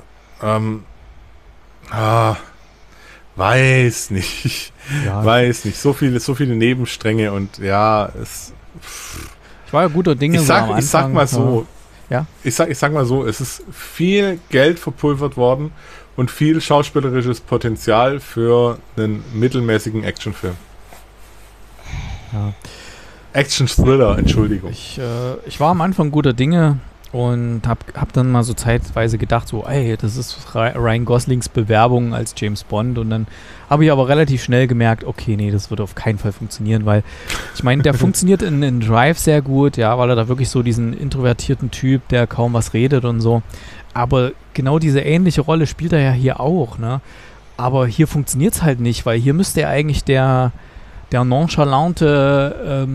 weiß nicht. Ja. Weiß nicht. So viele Nebenstränge und ja, es... Ich war ja guter Dinge. Ich sag mal so, ja? ich sag mal so, es ist viel Geld verpulvert worden und viel schauspielerisches Potenzial für einen mittelmäßigen Actionfilm. Ja. Action-Thriller, Entschuldigung. Ich war am Anfang guter Dinge und hab dann mal so zeitweise gedacht, so, ey, das ist Ryan Goslings Bewerbung als James Bond, und dann habe ich aber relativ schnell gemerkt, okay, nee, das würde auf keinen Fall funktionieren, weil ich meine, der funktioniert in Drive sehr gut, ja, weil er da wirklich so diesen introvertierten Typ, der kaum was redet und so, aber genau diese ähnliche Rolle spielt er ja hier auch, ne, aber hier funktioniert es halt nicht, weil hier müsste er eigentlich der nonchalante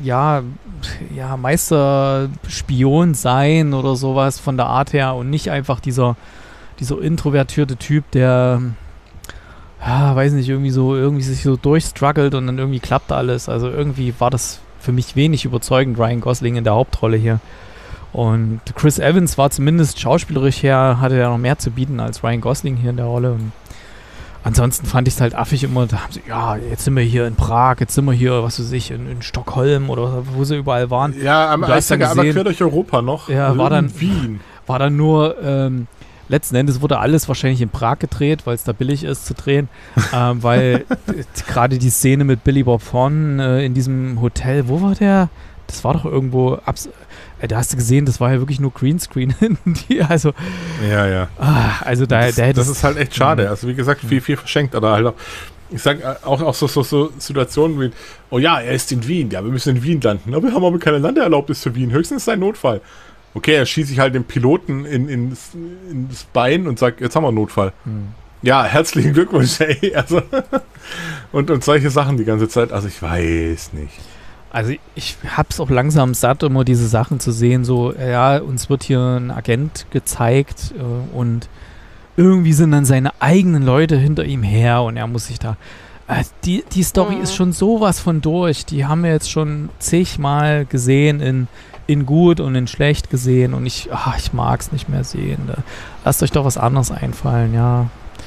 Meisterspion sein oder sowas von der Art her und nicht einfach dieser introvertierte Typ, der weiß nicht, irgendwie sich so durchstruggelt und dann irgendwie klappt alles. Also irgendwie war das für mich wenig überzeugend, Ryan Gosling in der Hauptrolle hier. Und Chris Evans war zumindest schauspielerisch her, hatte ja noch mehr zu bieten als Ryan Gosling hier in der Rolle. Und ansonsten fand ich es halt affig immer, da haben sie, ja, jetzt sind wir hier in Prag, jetzt sind wir hier, was weiß ich, in Stockholm oder wo sie überall waren. Ja, aber quer durch Europa noch. Ja, also war dann in Wien. War dann nur, letzten Endes wurde alles wahrscheinlich in Prag gedreht, weil es da billig ist zu drehen, weil gerade die Szene mit Billy Bob Thornton in diesem Hotel, wo war der? Das war doch irgendwo, da hast du gesehen, das war ja wirklich nur Greenscreen. Also, ja. Also das ist halt echt schade. Also wie gesagt, viel verschenkt. Oder halt auch, ich sag auch so Situationen wie, oh ja, er ist in Wien, ja, wir müssen in Wien landen. Aber wir haben aber keine Landeerlaubnis für Wien, höchstens ein Notfall. Okay, er schießt sich halt den Piloten ins Bein und sagt, jetzt haben wir einen Notfall. Ja, herzlichen Glückwunsch, ey. Also, und solche Sachen die ganze Zeit, also ich weiß nicht. Also ich hab's auch langsam satt, immer diese Sachen zu sehen, so, ja, uns wird hier ein Agent gezeigt und irgendwie sind dann seine eigenen Leute hinter ihm her und er muss sich da... die Story ist schon sowas von durch, die haben wir jetzt schon zigmal gesehen, in gut und in schlecht gesehen, und ich mag's nicht mehr sehen. Lasst euch doch was anderes einfallen, ja.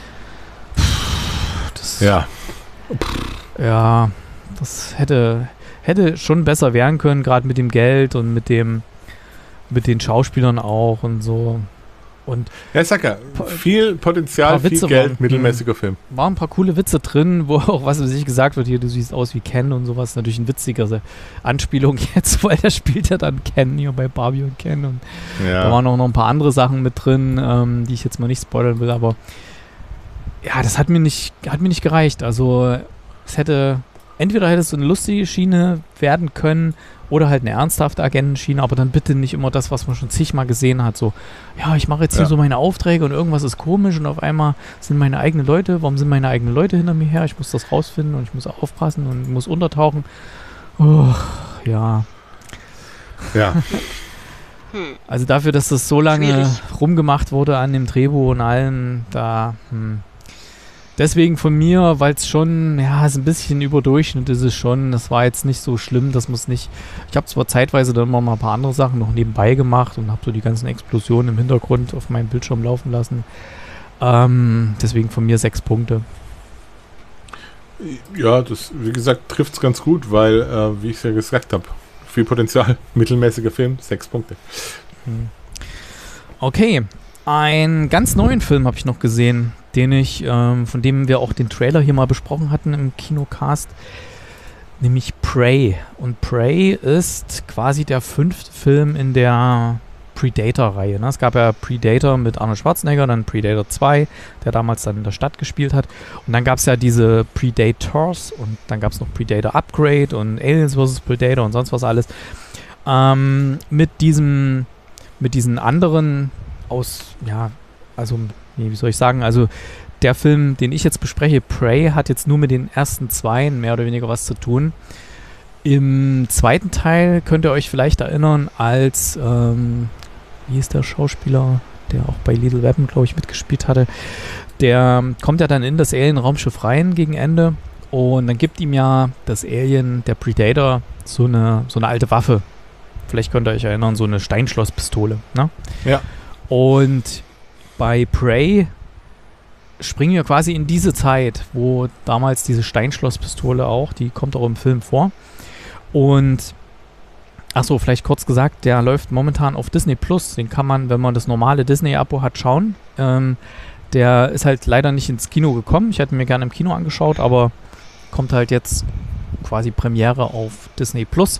Ja, das hätte schon besser werden können, gerade mit dem Geld und mit den Schauspielern auch und so. Und ja, ich sag ja, viel Potenzial, viel Geld, mittelmäßiger Film. Waren ein paar coole Witze drin, wo auch, was sich gesagt wird, hier, du siehst aus wie Ken und sowas. Natürlich eine witzigere Anspielung jetzt, weil der spielt ja dann Ken hier bei Barbie und Ken. Und da waren auch noch ein paar andere Sachen mit drin, die ich jetzt mal nicht spoilern will, aber ja, das hat mir nicht gereicht. Also entweder hätte es so eine lustige Schiene werden können oder halt eine ernsthafte Agentenschiene, aber dann bitte nicht immer das, was man schon zigmal gesehen hat. So, ja, ich mache jetzt hier so meine Aufträge und irgendwas ist komisch und auf einmal sind meine eigenen Leute, warum sind meine eigenen Leute hinter mir her? Ich muss das rausfinden und ich muss aufpassen und muss untertauchen. Ja. Also dafür, dass das so lange rumgemacht wurde an dem Drehbuch und allem, deswegen von mir, weil es schon, ja, ist ein bisschen Überdurchschnitt ist es schon. Das war jetzt nicht so schlimm, das muss nicht. Ich habe zwar zeitweise dann mal ein paar andere Sachen noch nebenbei gemacht und habe so die ganzen Explosionen im Hintergrund auf meinem Bildschirm laufen lassen. Deswegen von mir 6 Punkte. Ja, das, wie gesagt, trifft es ganz gut, weil, wie ich es ja gesagt habe, viel Potenzial, mittelmäßiger Film, 6 Punkte. Okay, einen ganz neuen Film habe ich noch gesehen, von dem wir auch den Trailer hier mal besprochen hatten im Kinocast, nämlich Prey. Und Prey ist quasi der 5. Film in der Predator-Reihe. Ne? Es gab ja Predator mit Arnold Schwarzenegger, dann Predator 2, der damals dann in der Stadt gespielt hat. Und dann gab es ja diese Predators und dann gab es noch Predator Upgrade und Aliens vs. Predator und sonst was alles. Mit diesen anderen wie soll ich sagen, also der Film, den ich jetzt bespreche, Prey, hat jetzt nur mit den ersten 2 mehr oder weniger was zu tun. Im zweiten Teil könnt ihr euch vielleicht erinnern, als wie ist der Schauspieler, der auch bei Lethal Weapon, glaube ich, mitgespielt hatte, der kommt ja dann in das Alien-Raumschiff rein gegen Ende und dann gibt ihm ja das Alien, der Predator, so eine alte Waffe. Vielleicht könnt ihr euch erinnern, so eine Steinschlosspistole. Ne? Ja. Und bei Prey springen wir quasi in diese Zeit, wo damals diese Steinschlosspistole auch, die kommt auch im Film vor. Und achso, vielleicht kurz gesagt, der läuft momentan auf Disney Plus. Den kann man, wenn man das normale Disney-Abo hat, schauen. Der ist halt leider nicht ins Kino gekommen. Ich hätte mir gerne im Kino angeschaut, aber kommt halt jetzt quasi Premiere auf Disney Plus.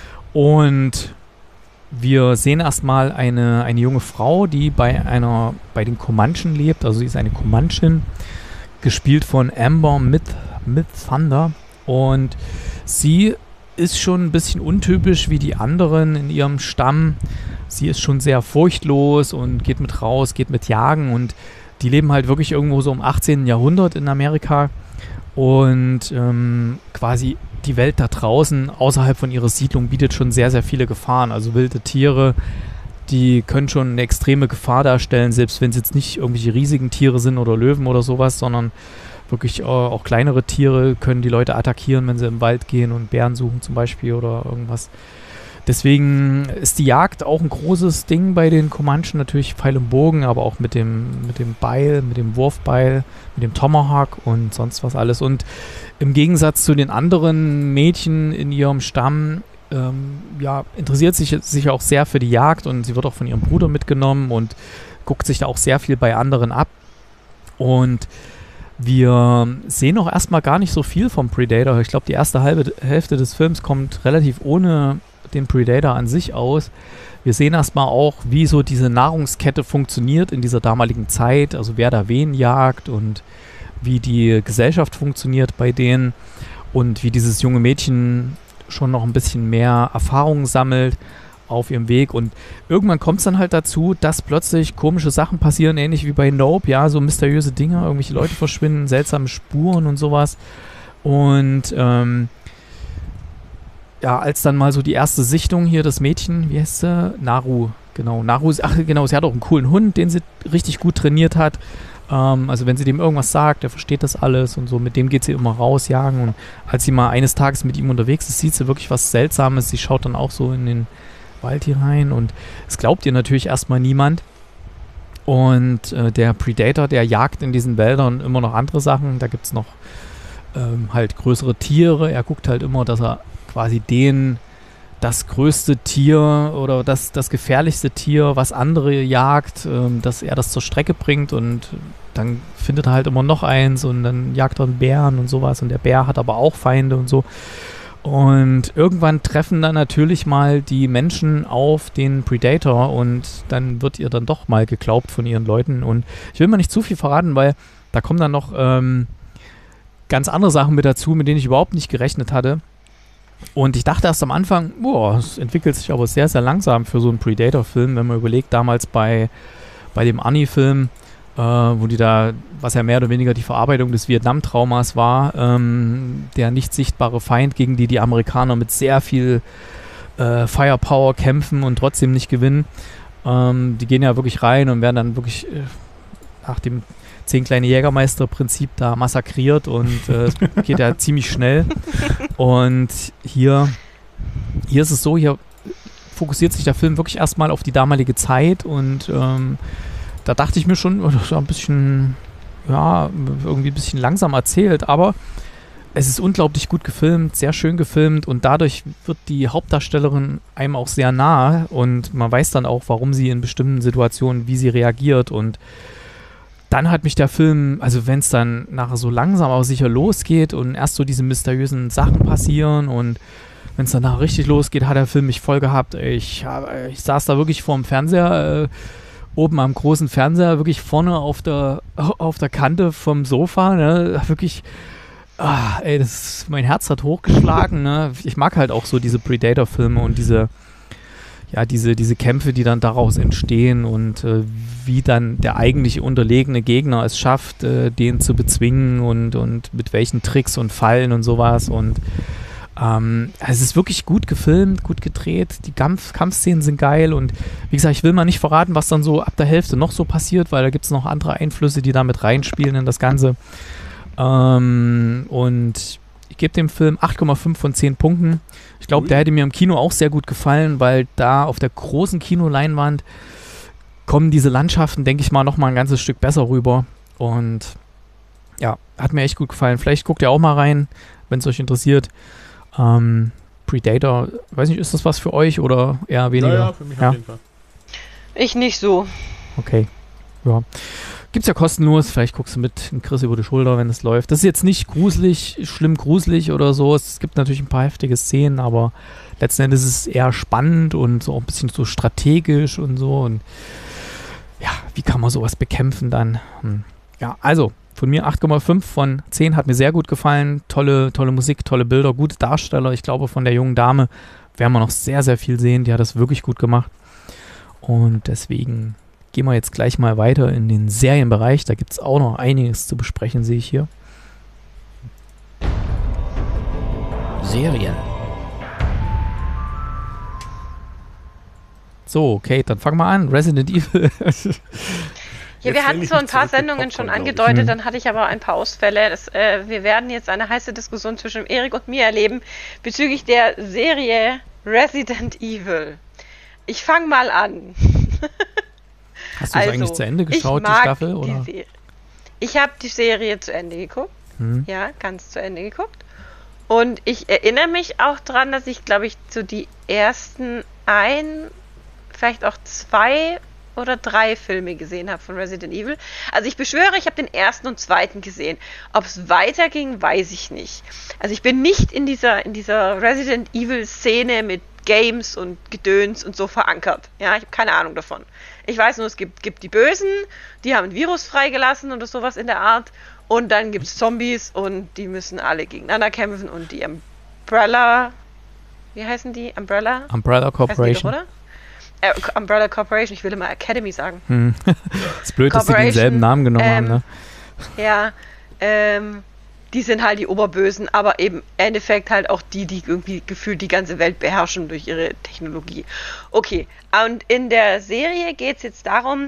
Und wir sehen erstmal eine junge Frau, die bei den Comanchen lebt. Also sie ist eine Comanchin, gespielt von Amber Midthunder. Und sie ist schon ein bisschen untypisch wie die anderen in ihrem Stamm. Sie ist schon sehr furchtlos und geht mit raus, geht mit jagen und die leben halt wirklich irgendwo so im 18. Jahrhundert in Amerika und quasi die Welt da draußen außerhalb von ihrer Siedlung bietet schon sehr, sehr viele Gefahren. Also wilde Tiere, die können schon eine extreme Gefahr darstellen, selbst wenn es jetzt nicht irgendwelche riesigen Tiere sind oder Löwen oder sowas, sondern wirklich auch kleinere Tiere können die Leute attackieren, wenn sie im Wald gehen und Bären suchen zum Beispiel oder irgendwas. Deswegen ist die Jagd auch ein großes Ding bei den Comanchen, natürlich Pfeil und Bogen, aber auch mit dem Beil, mit dem Wurfbeil, mit dem Tomahawk und sonst was alles. Und im Gegensatz zu den anderen Mädchen in ihrem Stamm, interessiert sich auch sehr für die Jagd und sie wird auch von ihrem Bruder mitgenommen und guckt sich da auch sehr viel bei anderen ab. Und wir sehen auch erstmal gar nicht so viel vom Predator. Ich glaube, die erste halbe Hälfte des Films kommt relativ ohne den Predator an sich aus. Wir sehen erstmal auch, wie so diese Nahrungskette funktioniert in dieser damaligen Zeit, also wer da wen jagt und wie die Gesellschaft funktioniert bei denen und wie dieses junge Mädchen schon noch ein bisschen mehr Erfahrung sammelt auf ihrem Weg und irgendwann kommt es dann halt dazu, dass plötzlich komische Sachen passieren, ähnlich wie bei Nope, ja, so mysteriöse Dinge, irgendwelche Leute verschwinden, seltsame Spuren und sowas und als dann mal so die erste Sichtung hier, das Mädchen, wie heißt sie? Naru, genau, sie hat auch einen coolen Hund, den sie richtig gut trainiert hat, also wenn sie dem irgendwas sagt, der versteht das alles und so, mit dem geht sie immer raus, jagen und als sie mal eines Tages mit ihm unterwegs ist, sieht sie wirklich was Seltsames, sie schaut dann auch so in den Wald hier rein und es glaubt ihr natürlich erstmal niemand und der Predator, der jagt in diesen Wäldern immer noch andere Sachen, da gibt es noch halt größere Tiere, er guckt halt immer, dass er quasi das größte Tier oder das gefährlichste Tier, was andere jagt, dass er das zur Strecke bringt und dann findet er halt immer noch eins und dann jagt er einen Bären und sowas und der Bär hat aber auch Feinde und so. Und irgendwann treffen dann natürlich mal die Menschen auf den Predator und dann wird ihr dann doch mal geglaubt von ihren Leuten und ich will mal nicht zu viel verraten, weil da kommen dann noch ganz andere Sachen mit dazu, mit denen ich überhaupt nicht gerechnet hatte. Und ich dachte erst am Anfang, es entwickelt sich aber sehr, sehr langsam für so einen Predator-Film, wenn man überlegt, damals bei dem Arnie-Film, wo die da, was ja mehr oder weniger die Verarbeitung des Vietnam-Traumas war, der nicht sichtbare Feind, gegen die Amerikaner mit sehr viel Firepower kämpfen und trotzdem nicht gewinnen. Die gehen ja wirklich rein und werden dann wirklich nach dem 10 kleine Jägermeister-Prinzip da massakriert und es geht ja ziemlich schnell. Und hier ist es so, hier fokussiert sich der Film wirklich erstmal auf die damalige Zeit und da dachte ich mir schon, das ist ein bisschen, irgendwie ein bisschen langsam erzählt, aber es ist unglaublich gut gefilmt, sehr schön gefilmt und dadurch wird die Hauptdarstellerin einem auch sehr nah und man weiß dann auch, warum sie in bestimmten Situationen, wie sie reagiert und dann hat mich der Film, also wenn es dann nachher so langsam aber sicher losgeht und erst so diese mysteriösen Sachen passieren und wenn es danach richtig losgeht, hat der Film mich voll gehabt. Ich saß da wirklich vorm Fernseher, oben am großen Fernseher, wirklich vorne auf der Kante vom Sofa, ne? Wirklich, mein Herz hat hochgeschlagen, ne? Ich mag halt auch so diese Predator-Filme und diese Kämpfe, die dann daraus entstehen und wie dann der eigentlich unterlegene Gegner es schafft, den zu bezwingen und mit welchen Tricks und Fallen und sowas und es ist wirklich gut gefilmt, gut gedreht, die Kampfszenen sind geil und wie gesagt, ich will mal nicht verraten, was dann so ab der Hälfte noch so passiert, weil da gibt es noch andere Einflüsse, die da mit reinspielen in das Ganze. Und ich gebe dem Film 8,5 von 10 Punkten. Ich glaube, der hätte mir im Kino auch sehr gut gefallen, weil da auf der großen Kinoleinwand kommen diese Landschaften, denke ich mal, nochmal ein ganzes Stück besser rüber. Und ja, hat mir echt gut gefallen. Vielleicht guckt ihr auch mal rein, wenn es euch interessiert. Predator, weiß nicht, ist das was für euch oder eher weniger? Ja, für mich auf jeden Fall. Ich nicht so. Okay, ja. Gibt's ja kostenlos, vielleicht guckst du mit Chris über die Schulter, wenn es läuft. Das ist jetzt nicht schlimm gruselig oder so. Es gibt natürlich ein paar heftige Szenen, aber letzten Endes ist es eher spannend und so ein bisschen so strategisch und so. Und ja, wie kann man sowas bekämpfen dann? Ja, also von mir 8,5 von 10, hat mir sehr gut gefallen. Tolle Musik, tolle Bilder, gute Darsteller. Ich glaube, von der jungen Dame werden wir noch sehr, sehr viel sehen. Die hat das wirklich gut gemacht. Und deswegen gehen wir jetzt gleich mal weiter in den Serienbereich. Da gibt es auch noch einiges zu besprechen, sehe ich hier. Serien. So, Kate, dann fangen wir an. Resident Evil. Ja, wir hatten so ein paar Sendungen schon angedeutet, dann hatte ich aber ein paar Ausfälle. Wir werden jetzt eine heiße Diskussion zwischen Erik und mir erleben bezüglich der Serie Resident Evil. Ich fange mal an. Hast du es eigentlich zu Ende geschaut, die Staffel? Oder? Ich habe die Serie zu Ende geguckt. Ja, ganz zu Ende geguckt. Und ich erinnere mich auch dran, dass ich, glaube ich, so die ersten vielleicht auch 2 oder 3 Filme gesehen habe von Resident Evil. Also ich beschwöre, ich habe den ersten und zweiten gesehen. Ob es weiterging, weiß ich nicht. Also ich bin nicht in dieser Resident Evil Szene mit Games und Gedöns und so verankert. Ja, ich habe keine Ahnung davon. Ich weiß nur, es gibt die Bösen, die haben ein Virus freigelassen oder sowas in der Art. Und dann gibt es Zombies und die müssen alle gegeneinander kämpfen und die Umbrella, wie heißen die? Umbrella Corporation. Oder? Umbrella Corporation, ich will immer Academy sagen. Ist blöd, dass sie denselben Namen genommen haben, ne? Ja, die sind halt die Oberbösen, aber eben im Endeffekt halt auch die irgendwie gefühlt die ganze Welt beherrschen durch ihre Technologie. Okay, und in der Serie geht es jetzt darum,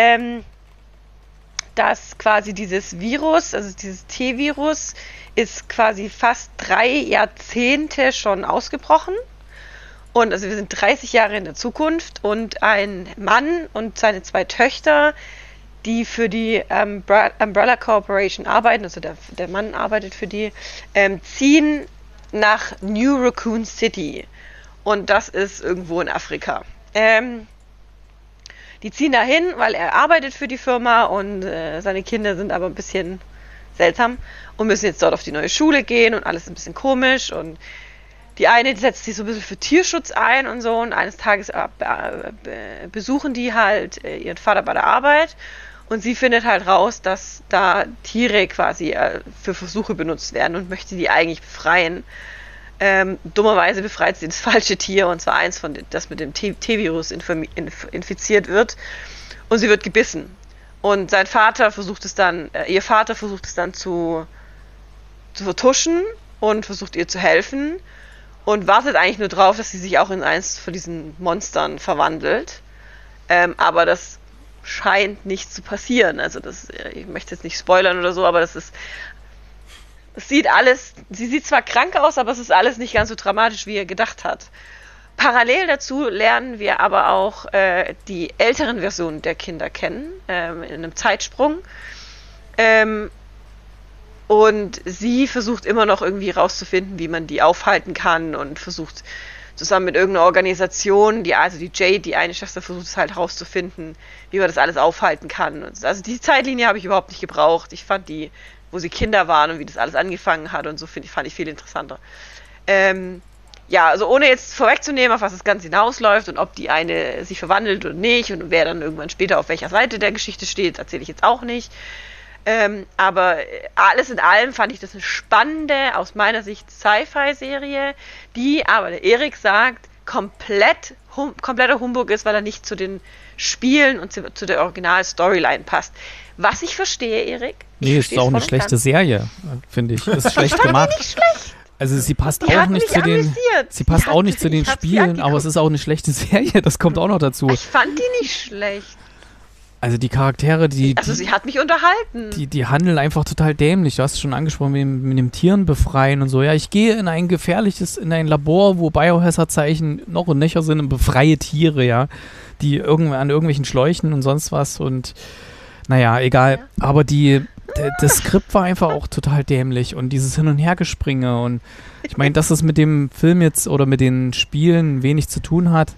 dass quasi dieses Virus, also dieses T-Virus, ist quasi fast 3 Jahrzehnte schon ausgebrochen. Und also wir sind 30 Jahre in der Zukunft und ein Mann und seine 2 Töchter, die für die Umbrella Corporation arbeiten, also der Mann arbeitet für die, ziehen nach New Raccoon City. Und das ist irgendwo in Afrika. Die ziehen dahin, weil er arbeitet für die Firma und seine Kinder sind aber ein bisschen seltsam und müssen jetzt dort auf die neue Schule gehen und alles ein bisschen komisch und die eine setzt sich so ein bisschen für Tierschutz ein und so und eines Tages besuchen die halt ihren Vater bei der Arbeit und sie findet halt raus, dass da Tiere quasi für Versuche benutzt werden und möchte die eigentlich befreien. Dummerweise befreit sie das falsche Tier und zwar eins, das mit dem T-Virus infiziert wird und sie wird gebissen. Und ihr Vater versucht es dann zu vertuschen und versucht ihr zu helfen. Und wartet eigentlich nur drauf, dass sie sich auch in eins von diesen Monstern verwandelt. Aber das scheint nicht zu passieren. Also ich möchte jetzt nicht spoilern oder so, aber sie sieht zwar krank aus, aber es ist alles nicht ganz so dramatisch, wie er gedacht hat. Parallel dazu lernen wir aber auch die älteren Versionen der Kinder kennen, in einem Zeitsprung. Und sie versucht immer noch irgendwie rauszufinden, wie man die aufhalten kann und versucht zusammen mit irgendeiner Organisation, die Jade, die eine Schwester, versucht es halt rauszufinden, wie man das alles aufhalten kann. Und also die Zeitlinie habe ich überhaupt nicht gebraucht. Ich fand die, wo sie Kinder waren und wie das alles angefangen hat und so, fand ich viel interessanter. Ja, also ohne jetzt vorwegzunehmen, auf was das Ganze hinausläuft und ob die eine sich verwandelt oder nicht und wer dann irgendwann später auf welcher Seite der Geschichte steht, erzähle ich jetzt auch nicht. Aber alles in allem fand ich das eine spannende, aus meiner Sicht Sci-Fi-Serie, die aber, der Erik sagt, kompletter Humbug ist, weil er nicht zu den Spielen und zu der Original-Storyline passt. Was ich verstehe, Erik. Nee, ist auch eine schlechte Serie, finde ich. Ist schlecht gemacht. Nicht schlecht. Also sie passt auch nicht zu den, Spielen, aber es ist auch eine schlechte Serie, das kommt auch noch dazu. Ich fand die nicht schlecht. Also die Charaktere, sie hat mich unterhalten. Die handeln einfach total dämlich. Du hast es schon angesprochen, mit dem Tieren befreien und so. Ja, ich gehe in ein Labor, wo Biohazard-Zeichen noch und nöcher sind und befreie Tiere, ja. Die an irgendwelchen Schläuchen und sonst was und naja, egal. Ja. Aber das Skript war einfach auch total dämlich und dieses Hin- und Hergespringe und ich meine, dass es mit dem Film jetzt oder mit den Spielen wenig zu tun hat,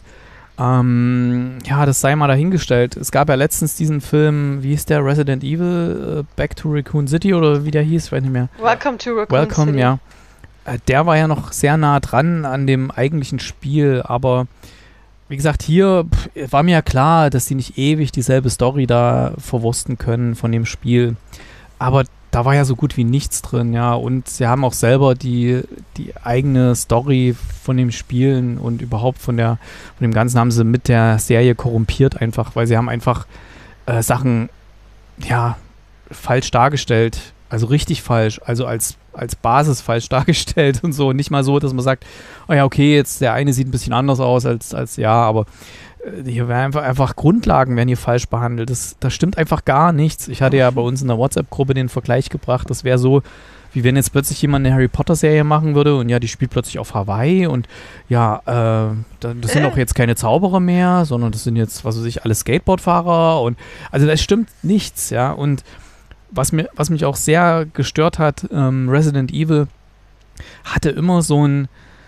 ja, das sei mal dahingestellt. Es gab ja letztens diesen Film, wie hieß der, Resident Evil, Back to Raccoon City oder wie der hieß, ich weiß nicht mehr. Welcome to Raccoon City. Ja. Der war ja noch sehr nah dran an dem eigentlichen Spiel, aber wie gesagt, hier war mir ja klar, dass die nicht ewig dieselbe Story da verwursten können von dem Spiel. Aber da war ja so gut wie nichts drin, ja. Und sie haben auch selber die eigene Story von dem Spielen und überhaupt von dem Ganzen haben sie mit der Serie korrumpiert einfach, weil sie haben einfach Sachen, ja, falsch dargestellt. Also richtig falsch, also als Basis falsch dargestellt und so. Nicht mal so, dass man sagt, oh ja, okay, jetzt der eine sieht ein bisschen anders aus als ja, aber hier werden einfach Grundlagen werden hier falsch behandelt. Da stimmt einfach gar nichts. Ich hatte ja bei uns in der WhatsApp-Gruppe den Vergleich gebracht, das wäre so, wie wenn jetzt plötzlich jemand eine Harry Potter-Serie machen würde und ja, die spielt plötzlich auf Hawaii und ja, das sind auch jetzt keine Zauberer mehr, sondern das sind jetzt, was weiß ich, alle Skateboardfahrer und also da stimmt nichts, ja, und was mich auch sehr gestört hat, Resident Evil hatte immer so einen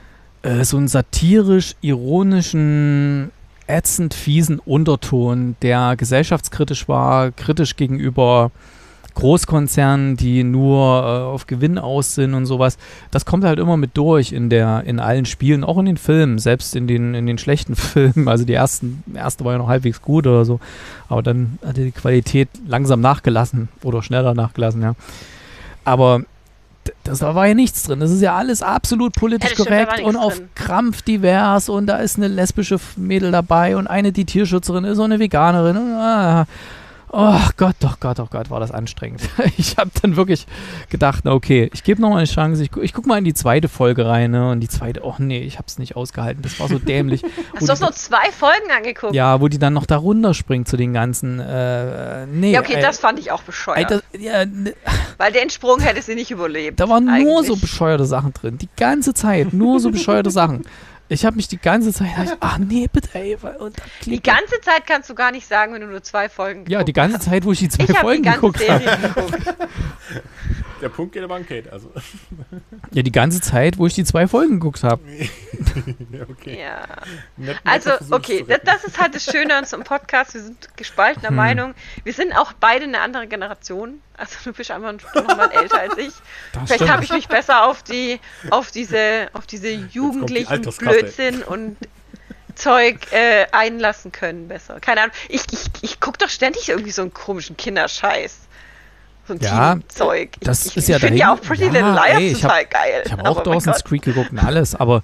satirisch-ironischen, ätzend fiesen Unterton, der gesellschaftskritisch war, kritisch gegenüber Großkonzernen, die nur auf Gewinn aus sind und sowas. Das kommt halt immer mit durch in allen Spielen, auch in den Filmen, selbst in den schlechten Filmen. Also die erste war ja noch halbwegs gut oder so, aber dann hat die Qualität langsam nachgelassen oder schneller nachgelassen, ja. Aber da war ja nichts drin. Das ist ja alles absolut politisch korrekt und auf Krampf divers und da ist eine lesbische Mädel dabei und eine, die Tierschützerin ist und eine Veganerin. Und, oh Gott, war das anstrengend. Ich habe dann wirklich gedacht, na okay, ich gebe nochmal eine Chance. Ich gucke mal in die zweite Folge rein, ne? Und die zweite, oh nee, ich habe es nicht ausgehalten. Das war so dämlich. Hast du doch nur 2 Folgen angeguckt? Ja, wo die dann noch da runterspringt zu den ganzen, nee. Ja, okay, das fand ich auch bescheuert. Weil den Sprung hätte sie nicht überlebt. Da waren nur so bescheuerte Sachen drin. Die ganze Zeit, nur so bescheuerte Sachen. Ich habe mich die ganze Zeit gedacht, ach nee, bitte, ey. Die ganze Zeit kannst du gar nicht sagen, wenn du nur 2 Folgen geguckt hast. Ja, die ganze Zeit, wo ich die 2 Folgen geguckt habe. Der Punkt geht aber an Kate, also. Ja, die ganze Zeit, wo ich die 2 Folgen geguckt habe. Okay. Ja. Also, okay, das ist halt das Schöne an so einem Podcast. Wir sind gespaltener Meinung. Wir sind auch beide eine andere Generation. Also du bist einfach noch mal älter als ich. Vielleicht habe ich mich besser auf diese jugendlichen Blödsinn und Zeug einlassen können besser. Keine Ahnung. Ich gucke doch ständig irgendwie so einen komischen Kinderscheiß. So ein Team-Zeug. Das ist ja dahin. Ich finde ja auch Pretty Little Liars total geil. Ich habe auch Dawson's Creek geguckt und alles, aber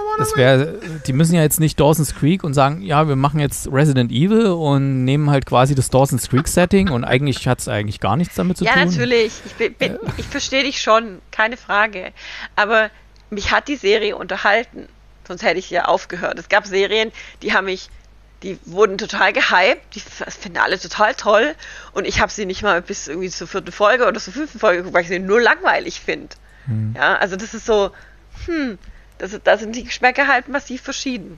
die müssen ja jetzt nicht Dawson's Creek und sagen, ja, wir machen jetzt Resident Evil und nehmen halt quasi das Dawson's Creek-Setting und eigentlich hat es eigentlich gar nichts damit zu tun. Ja, natürlich. Ich verstehe dich schon, keine Frage. Aber mich hat die Serie unterhalten. Sonst hätte ich ja aufgehört. Es gab Serien, die wurden total gehypt, die finden alle total toll und ich habe sie nicht mal bis irgendwie zur 4. Folge oder zur 5. Folge geguckt, weil ich sie nur langweilig finde. Ja, also das ist so, da sind die Geschmäcker halt massiv verschieden.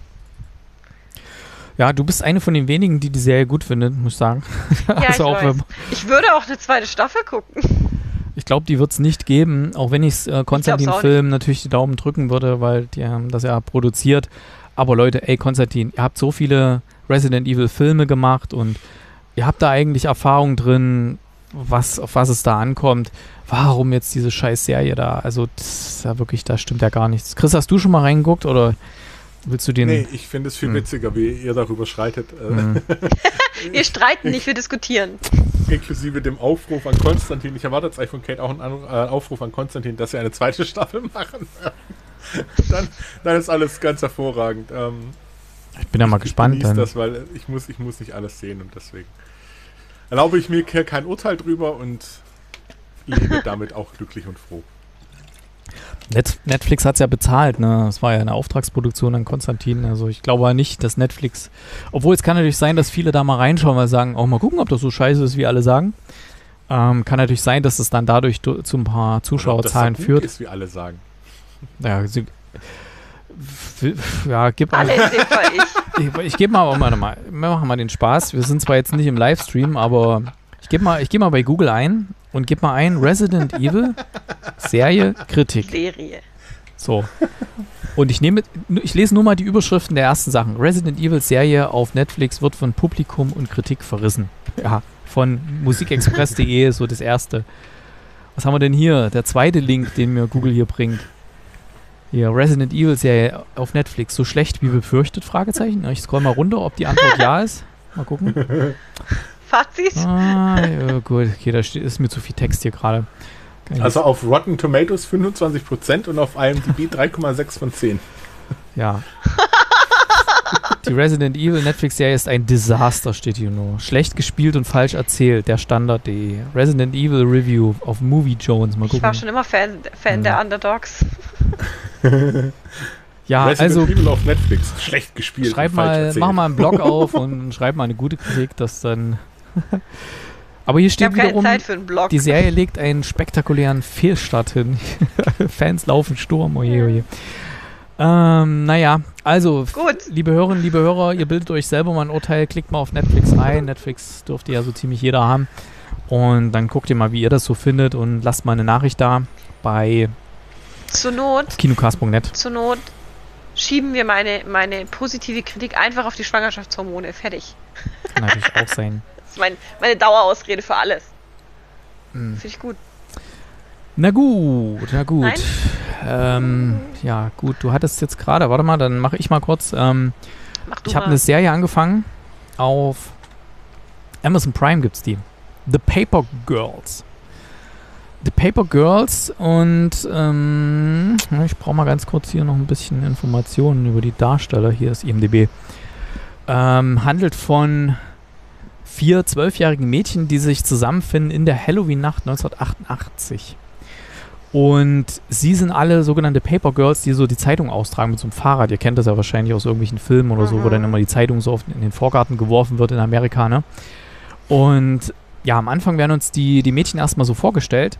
Ja, du bist eine von den wenigen, die Serie gut findet, muss ich sagen. Ja, also ich weiß. Ich würde auch eine 2. Staffel gucken. Ich glaube, die wird es nicht geben, auch wenn ich Konstantin-Film natürlich die Daumen drücken würde, weil die haben das ja produziert. Aber Leute, ey Konstantin, ihr habt so viele Resident Evil-Filme gemacht und ihr habt da eigentlich Erfahrung drin, auf was es da ankommt. Warum jetzt diese scheiß Serie da? Also, das ist ja wirklich, da stimmt ja gar nichts. Chris, hast du schon mal reingeguckt oder willst du den... Nee, ich finde es viel witziger, wie ihr darüber schreitet. Wir streiten nicht, wir diskutieren. Inklusive dem Aufruf an Konstantin. Ich erwarte jetzt eigentlich von Kate auch einen Aufruf an Konstantin, dass sie eine zweite Staffel machen. dann ist alles ganz hervorragend. Ich bin ja mal gespannt. Ich genieße das, weil ich muss nicht alles sehen und deswegen erlaube ich mir hier kein Urteil drüber und lebe damit auch glücklich und froh. Netflix hat es ja bezahlt, ne? Das war ja eine Auftragsproduktion an Konstantin. Also ich glaube nicht, dass Netflix, obwohl es kann natürlich sein, dass viele da mal reinschauen, weil sagen, auch mal gucken, ob das so scheiße ist, wie alle sagen. Kann natürlich sein, dass es dann dadurch zu ein paar Zuschauerzahlen führt. Ist, wie alle sagen. Ja, gib mal. Alle in dem Fall Ich gebe mal, wir machen mal den Spaß. Wir sind zwar jetzt nicht im Livestream, aber ich gebe mal bei Google ein und gebe mal ein Resident Evil Serie Kritik. Serie. So. Und ich lese nur mal die Überschriften der ersten Sachen. Resident Evil Serie auf Netflix wird von Publikum und Kritik verrissen. Ja, von musikexpress.de so das erste. Was haben wir denn hier? Der zweite Link, den mir Google hier bringt. Hier, Resident Evil Serie auf Netflix. So schlecht wie befürchtet? Fragezeichen. Ich scroll mal runter, ob die Antwort ja ist. Mal gucken. Fazit? Ja, gut. Okay, da ist mir zu viel Text hier gerade. Also auf Rotten Tomatoes 25% und auf IMDb 3,6 von 10. Ja. Die Resident Evil Netflix-Serie ist ein Desaster, steht hier nur. Schlecht gespielt und falsch erzählt, der Standard.de. Resident Evil Review auf Movie Jones. Mal gucken. Ich war schon immer Fan der Underdogs. Ja, Resident also Evil auf Netflix. Schlecht gespielt. Mach mal einen Blog auf und schreib mal eine gute Kritik, dass dann... Aber hier steht wiederum, Zeit für einen Blog. Die Serie legt einen spektakulären Fehlstart hin. Fans laufen Sturm, oje, oje. Naja, also, gut. Liebe Hörerinnen, liebe Hörer, ihr bildet euch selber mal ein Urteil, klickt mal auf Netflix rein. Netflix dürfte ja so ziemlich jeder haben. Und dann guckt ihr mal, wie ihr das so findet und lasst mal eine Nachricht da bei kinocast.net. Zur Not schieben wir meine positive Kritik einfach auf die Schwangerschaftshormone. Fertig. Kann natürlich auch sein. Das ist meine Dauerausrede für alles. Finde ich gut. Na gut. Nein? Ja, gut, du hattest jetzt gerade, warte mal, dann mache ich mal kurz. Ich habe mal. eine Serie angefangen. Auf Amazon Prime gibt's die. The Paper Girls. The Paper Girls und ich brauche mal ganz kurz hier noch ein bisschen Informationen über die Darsteller. Hier ist IMDb. Handelt von 4 12-jährigen Mädchen, die sich zusammenfinden in der Halloween-Nacht 1988. Und sie sind alle sogenannte Paper Girls, die so die Zeitung austragen mit so einem Fahrrad. Ihr kennt das ja wahrscheinlich aus irgendwelchen Filmen oder so, wo dann immer die Zeitung so oft in den Vorgarten geworfen wird in Amerika, ne? Und ja, am Anfang werden uns die Mädchen erstmal so vorgestellt.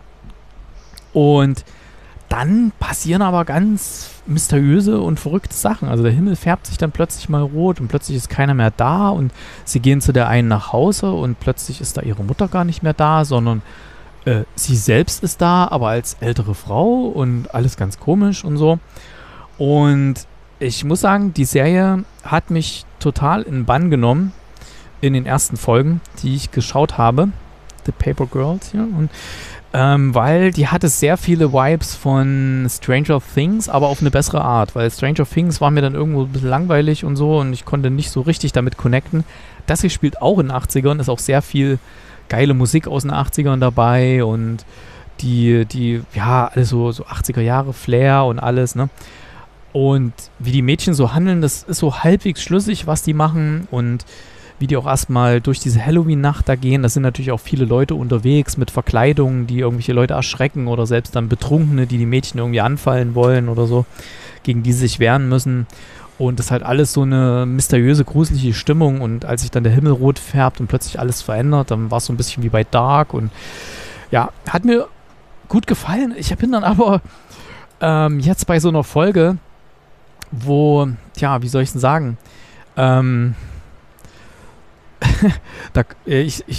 Und dann passieren aber ganz mysteriöse und verrückte Sachen. Also der Himmel färbt sich dann plötzlich mal rot und plötzlich ist keiner mehr da und sie gehen zu der einen nach Hause und plötzlich ist da ihre Mutter gar nicht mehr da, sondern sie selbst ist da, aber als ältere Frau und alles ganz komisch und so. Und ich muss sagen, die Serie hat mich total in den Bann genommen in den ersten Folgen, die ich geschaut habe. The Paper Girls hier. Und weil die hatte sehr viele Vibes von Stranger Things, aber auf eine bessere Art, weil Stranger Things war mir dann irgendwo ein bisschen langweilig und so und ich konnte nicht so richtig damit connecten. Das hier spielt auch in den 80ern, ist auch sehr viel geile Musik aus den 80ern dabei und die ja, alles so 80er Jahre Flair und alles, ne? Und wie die Mädchen so handeln, das ist so halbwegs schlüssig, was die machen und wie die auch erstmal durch diese Halloween-Nacht da gehen. Da sind natürlich auch viele Leute unterwegs mit Verkleidungen, die irgendwelche Leute erschrecken oder selbst dann Betrunkene, die Mädchen irgendwie anfallen wollen oder so, gegen die sie sich wehren müssen. Und das ist halt alles so eine mysteriöse, gruselige Stimmung. Und als sich dann der Himmel rot färbt und plötzlich alles verändert, dann war es so ein bisschen wie bei Dark. Und ja, hat mir gut gefallen. Ich bin dann aber jetzt bei so einer Folge, wo, ja, wie soll ich denn sagen,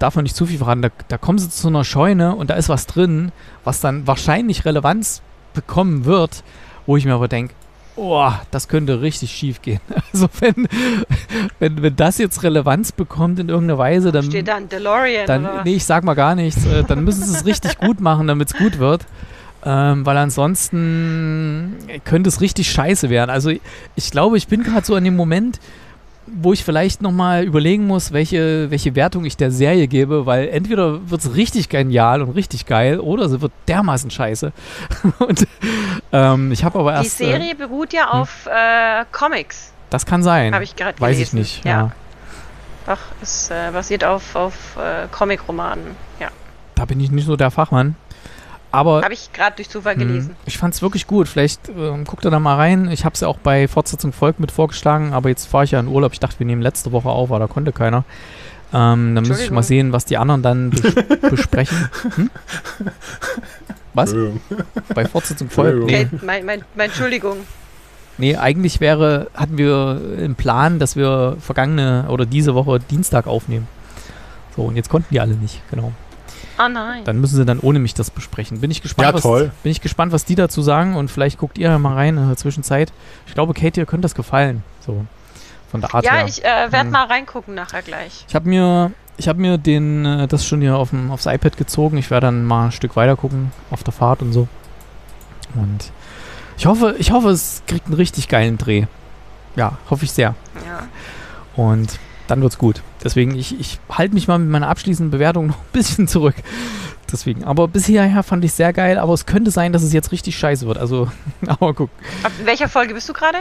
darf man nicht zu viel verraten, da kommen sie zu einer Scheune und da ist was drin, was dann wahrscheinlich Relevanz bekommen wird, wo ich mir aber denke, oh, das könnte richtig schief gehen. Also wenn das jetzt Relevanz bekommt in irgendeiner Weise, dann... Steht da ein DeLorean, oder? Nee, ich sag mal gar nichts. Dann müssen sie es richtig gut machen, damit es gut wird. Weil ansonsten könnte es richtig scheiße werden. Also ich glaube, ich bin gerade so an dem Moment, wo ich vielleicht nochmal überlegen muss, welche Wertung ich der Serie gebe, weil entweder wird es richtig genial und richtig geil oder sie wird dermaßen scheiße. Und ich habe aber erst... Die Serie beruht ja auf Comics. Das kann sein. Habe ich gerade gelesen. Weiß ich nicht, ja. Doch, es basiert auf Comic-Romanen, ja. Da bin ich nicht so der Fachmann. Aber habe ich gerade durch Zufall gelesen. Ich fand es wirklich gut. Vielleicht guckt ihr da mal rein. Ich habe es ja auch bei Fortsetzung folgt mit vorgeschlagen, aber jetzt fahre ich ja in Urlaub. Ich dachte, wir nehmen letzte Woche auf, aber da konnte keiner. Dann müsste ich mal sehen, was die anderen dann besprechen. Hm? Was? Bei Fortsetzung folgt? Nee. Okay, mein Entschuldigung. Nee, eigentlich hatten wir im Plan, dass wir vergangene oder diese Woche Dienstag aufnehmen. So, und jetzt konnten die alle nicht, genau. Oh nein. Dann müssen sie dann ohne mich das besprechen. Bin ich gespannt, was die dazu sagen und vielleicht guckt ihr mal rein in der Zwischenzeit. Ich glaube, Kate, ihr könnte das gefallen. So, von der Art her. Ja, ich werde mal reingucken nachher gleich. Ich habe mir das schon hier aufs iPad gezogen. Ich werde dann mal ein Stück weiter gucken auf der Fahrt und so. Und ich hoffe, es kriegt einen richtig geilen Dreh. Ja, hoffe ich sehr. Ja. Und dann wird's gut. Deswegen, ich halte mich mal mit meiner abschließenden Bewertung noch ein bisschen zurück. Deswegen, aber bisher fand ich es sehr geil, aber es könnte sein, dass es jetzt richtig scheiße wird. Also, aber guck. In welcher Folge bist du gerade?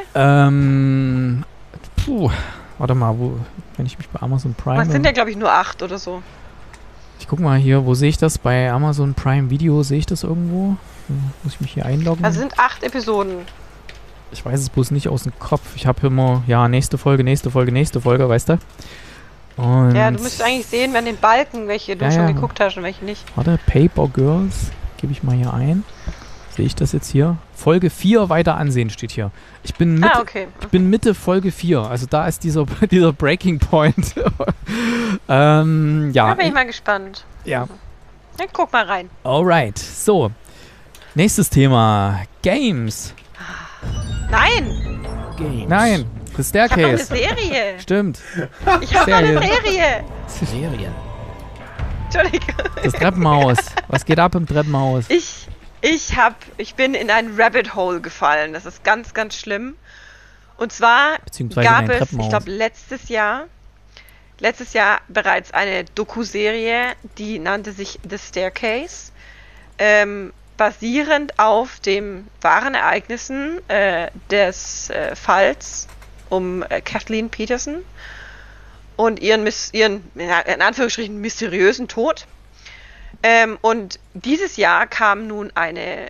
Warte mal, wenn ich mich bei Amazon Prime... Das sind ja, glaube ich, nur 8 oder so. Ich guck mal hier, wo sehe ich das? Bei Amazon Prime Video, sehe ich das irgendwo? Muss ich mich hier einloggen? Das sind 8 Episoden. Ich weiß es bloß nicht aus dem Kopf. Ich habe immer, nächste Folge, weißt du? Und ja, du müsstest eigentlich sehen, wenn den Balken, welche du schon geguckt hast und welche nicht. Warte, Paper Girls, gebe ich mal hier ein. Sehe ich das jetzt hier? Folge 4 weiter ansehen steht hier. Ich bin Mitte Folge 4. Also da ist dieser Breaking Point. Da bin ich mal gespannt. Ja. Dann guck mal rein. Alright, so. Nächstes Thema. Games. Nein! Games. Nein, The Staircase. Ich hab noch eine Serie. Stimmt. Ich hab noch eine Serie. Serien. Entschuldigung. Das Treppenhaus. Was geht ab im Treppenhaus? Ich bin in ein Rabbit Hole gefallen. Das ist ganz, ganz schlimm. Und zwar gab es, ich glaube, letztes Jahr bereits eine Doku-Serie, die nannte sich The Staircase. Basierend auf den wahren Ereignissen des Falls um Kathleen Peterson und ihren in Anführungsstrichen mysteriösen Tod. Und dieses Jahr kam nun eine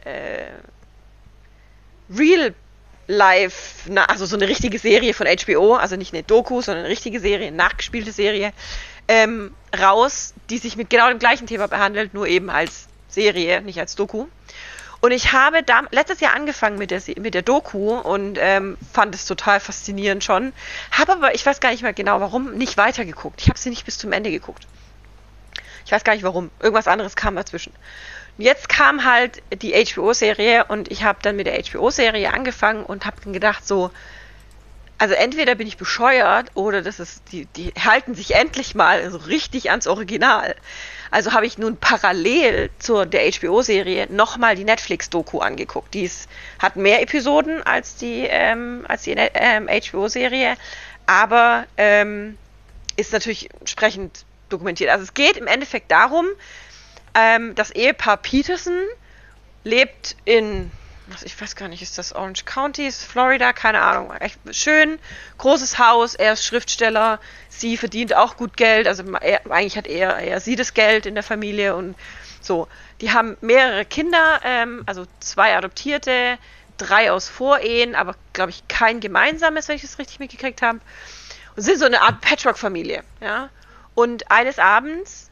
also so eine richtige Serie von HBO, also nicht eine Doku, sondern eine richtige Serie, eine nachgespielte Serie, raus, die sich mit genau dem gleichen Thema behandelt, nur eben als Serie, nicht als Doku. Und ich habe letztes Jahr angefangen mit der Doku und fand es total faszinierend schon. Habe aber, ich weiß gar nicht mehr genau warum, nicht weitergeguckt. Ich habe sie nicht bis zum Ende geguckt. Ich weiß gar nicht warum. Irgendwas anderes kam dazwischen. Und jetzt kam halt die HBO-Serie und ich habe dann mit der HBO-Serie angefangen und habe dann gedacht so, also entweder bin ich bescheuert oder die halten sich endlich mal so richtig ans Original. Also habe ich nun parallel der HBO-Serie nochmal die Netflix-Doku angeguckt. Hat mehr Episoden als die HBO-Serie, aber ist natürlich entsprechend dokumentiert. Also es geht im Endeffekt darum, das Ehepaar Peterson lebt in, ich weiß gar nicht, ist das Orange County, ist Florida, keine Ahnung. Echt schön, großes Haus, er ist Schriftsteller, sie verdient auch gut Geld, also eigentlich hat eher sie das Geld in der Familie und so. Die haben mehrere Kinder, also 2 Adoptierte, 3 aus Vorehen, aber glaube ich kein gemeinsames, wenn ich das richtig mitgekriegt habe. Und sind so eine Art Patchwork-Familie, ja. Und eines Abends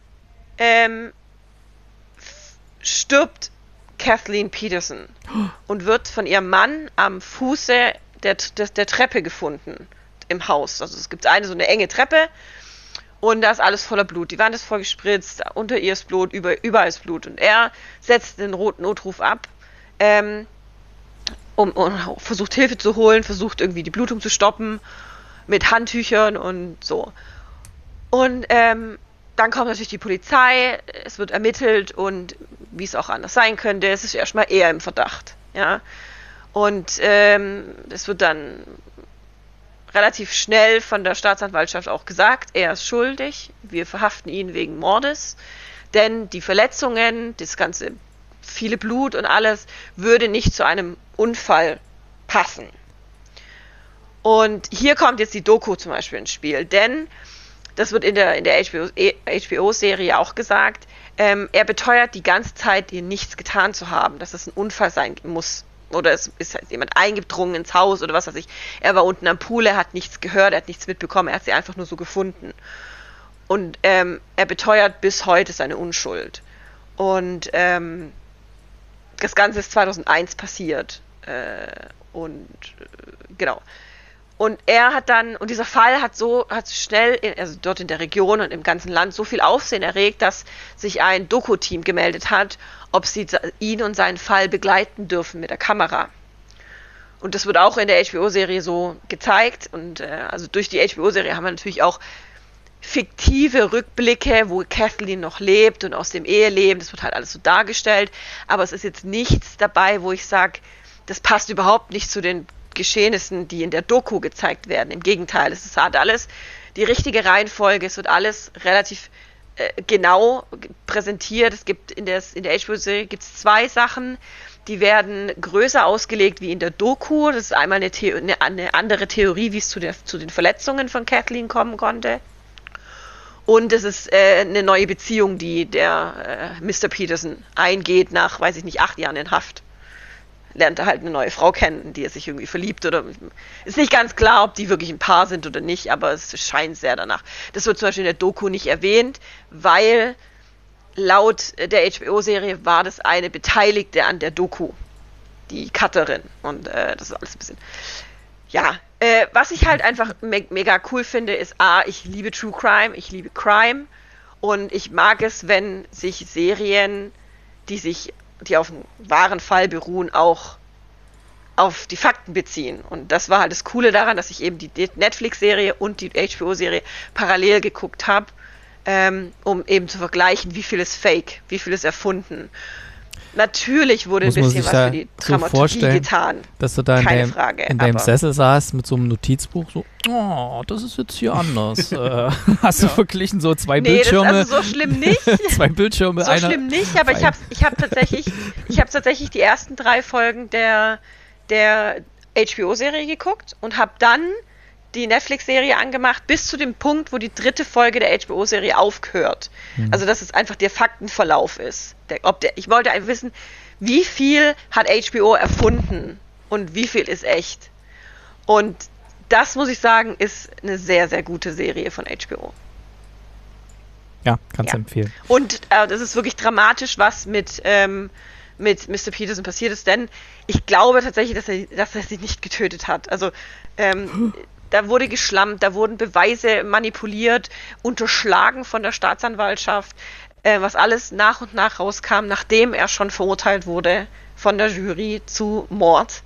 stirbt Kathleen Peterson und wird von ihrem Mann am Fuße der Treppe gefunden im Haus. Also es gibt so eine enge Treppe Und da ist alles voller Blut. Die Wand ist voll gespritzt, unter ihr ist Blut, überall ist Blut. Und er setzt den roten Notruf ab, und versucht Hilfe zu holen, versucht irgendwie die Blutung zu stoppen mit Handtüchern und so. Und dann kommt natürlich die Polizei, es wird ermittelt und wie es auch anders sein könnte, es ist erstmal eher im Verdacht. Ja? Und es wird dann relativ schnell von der Staatsanwaltschaft auch gesagt, er ist schuldig, wir verhaften ihn wegen Mordes, denn die Verletzungen, das ganze viele Blut und alles, würde nicht zu einem Unfall passen. Und hier kommt jetzt die Doku zum Beispiel ins Spiel, denn das wird in der HBO-Serie auch gesagt, er beteuert die ganze Zeit, ihr nichts getan zu haben, dass es ein Unfall sein muss. Oder es ist halt jemand eingedrungen ins Haus oder was weiß ich. Er war unten am Pool, er hat nichts gehört, er hat nichts mitbekommen, er hat sie einfach nur so gefunden. Und er beteuert bis heute seine Unschuld. Und das Ganze ist 2001 passiert. Genau. Und er hat dann, und dieser Fall hat schnell, also dort in der Region und im ganzen Land so viel Aufsehen erregt, dass sich ein Doku-Team gemeldet hat, ob sie ihn und seinen Fall begleiten dürfen mit der Kamera. Und das wird auch in der HBO-Serie so gezeigt. Und also durch die HBO-Serie haben wir natürlich auch fiktive Rückblicke, wo Kathleen noch lebt und aus dem Eheleben. Das wird halt alles so dargestellt. Aber es ist jetzt nichts dabei, wo ich sage, das passt überhaupt nicht zu den Geschehnissen, die in der Doku gezeigt werden. Im Gegenteil, es hat alles die richtige Reihenfolge, es wird alles relativ genau präsentiert. Es gibt in der HBO-Serie gibt's 2 Sachen, die werden größer ausgelegt wie in der Doku. Das ist einmal eine andere Theorie, wie es zu den Verletzungen von Kathleen kommen konnte. Und es ist eine neue Beziehung, die der Mr. Peterson eingeht nach, weiß ich nicht, 8 Jahren in Haft. Lernt er halt eine neue Frau kennen, die er sich irgendwie verliebt oder ist nicht ganz klar, ob die wirklich ein Paar sind oder nicht, aber es scheint sehr danach. Das wird zum Beispiel in der Doku nicht erwähnt, weil laut der HBO-Serie war das eine Beteiligte an der Doku, die Cutterin, und das ist alles ein bisschen, ja, was ich halt einfach mega cool finde, ist ich liebe True Crime, ich liebe Crime und ich mag es, wenn sich Serien, die auf einem wahren Fall beruhen, auch auf die Fakten beziehen. Und das war halt das Coole daran, dass ich eben die Netflix-Serie und die HBO-Serie parallel geguckt habe, um eben zu vergleichen, wie viel ist Fake, wie viel ist erfunden. Natürlich wurde ein bisschen was für die Dramaturgie getan. Dass du da in deinem Sessel saßt mit so einem Notizbuch, so, das ist jetzt hier anders. Hast du verglichen so 2 Bildschirme? Das ist also so schlimm nicht. 2 Bildschirme, so schlimm nicht, aber ich hab tatsächlich die ersten 3 Folgen der HBO-Serie geguckt und habe dann die Netflix-Serie angemacht, bis zu dem Punkt, wo die 3. Folge der HBO-Serie aufhört. Also, dass es einfach der Faktenverlauf ist. Ich wollte einfach wissen, wie viel hat HBO erfunden und wie viel ist echt. Und das, muss ich sagen, ist eine sehr, sehr gute Serie von HBO. Ja, kannst du empfehlen. Und das ist wirklich dramatisch, was mit Mr. Peterson passiert ist, denn ich glaube tatsächlich, dass er sie nicht getötet hat. Also, da wurde geschlammt, da wurden Beweise manipuliert, unterschlagen von der Staatsanwaltschaft, was alles nach und nach rauskam, nachdem er schon verurteilt wurde von der Jury zu Mord.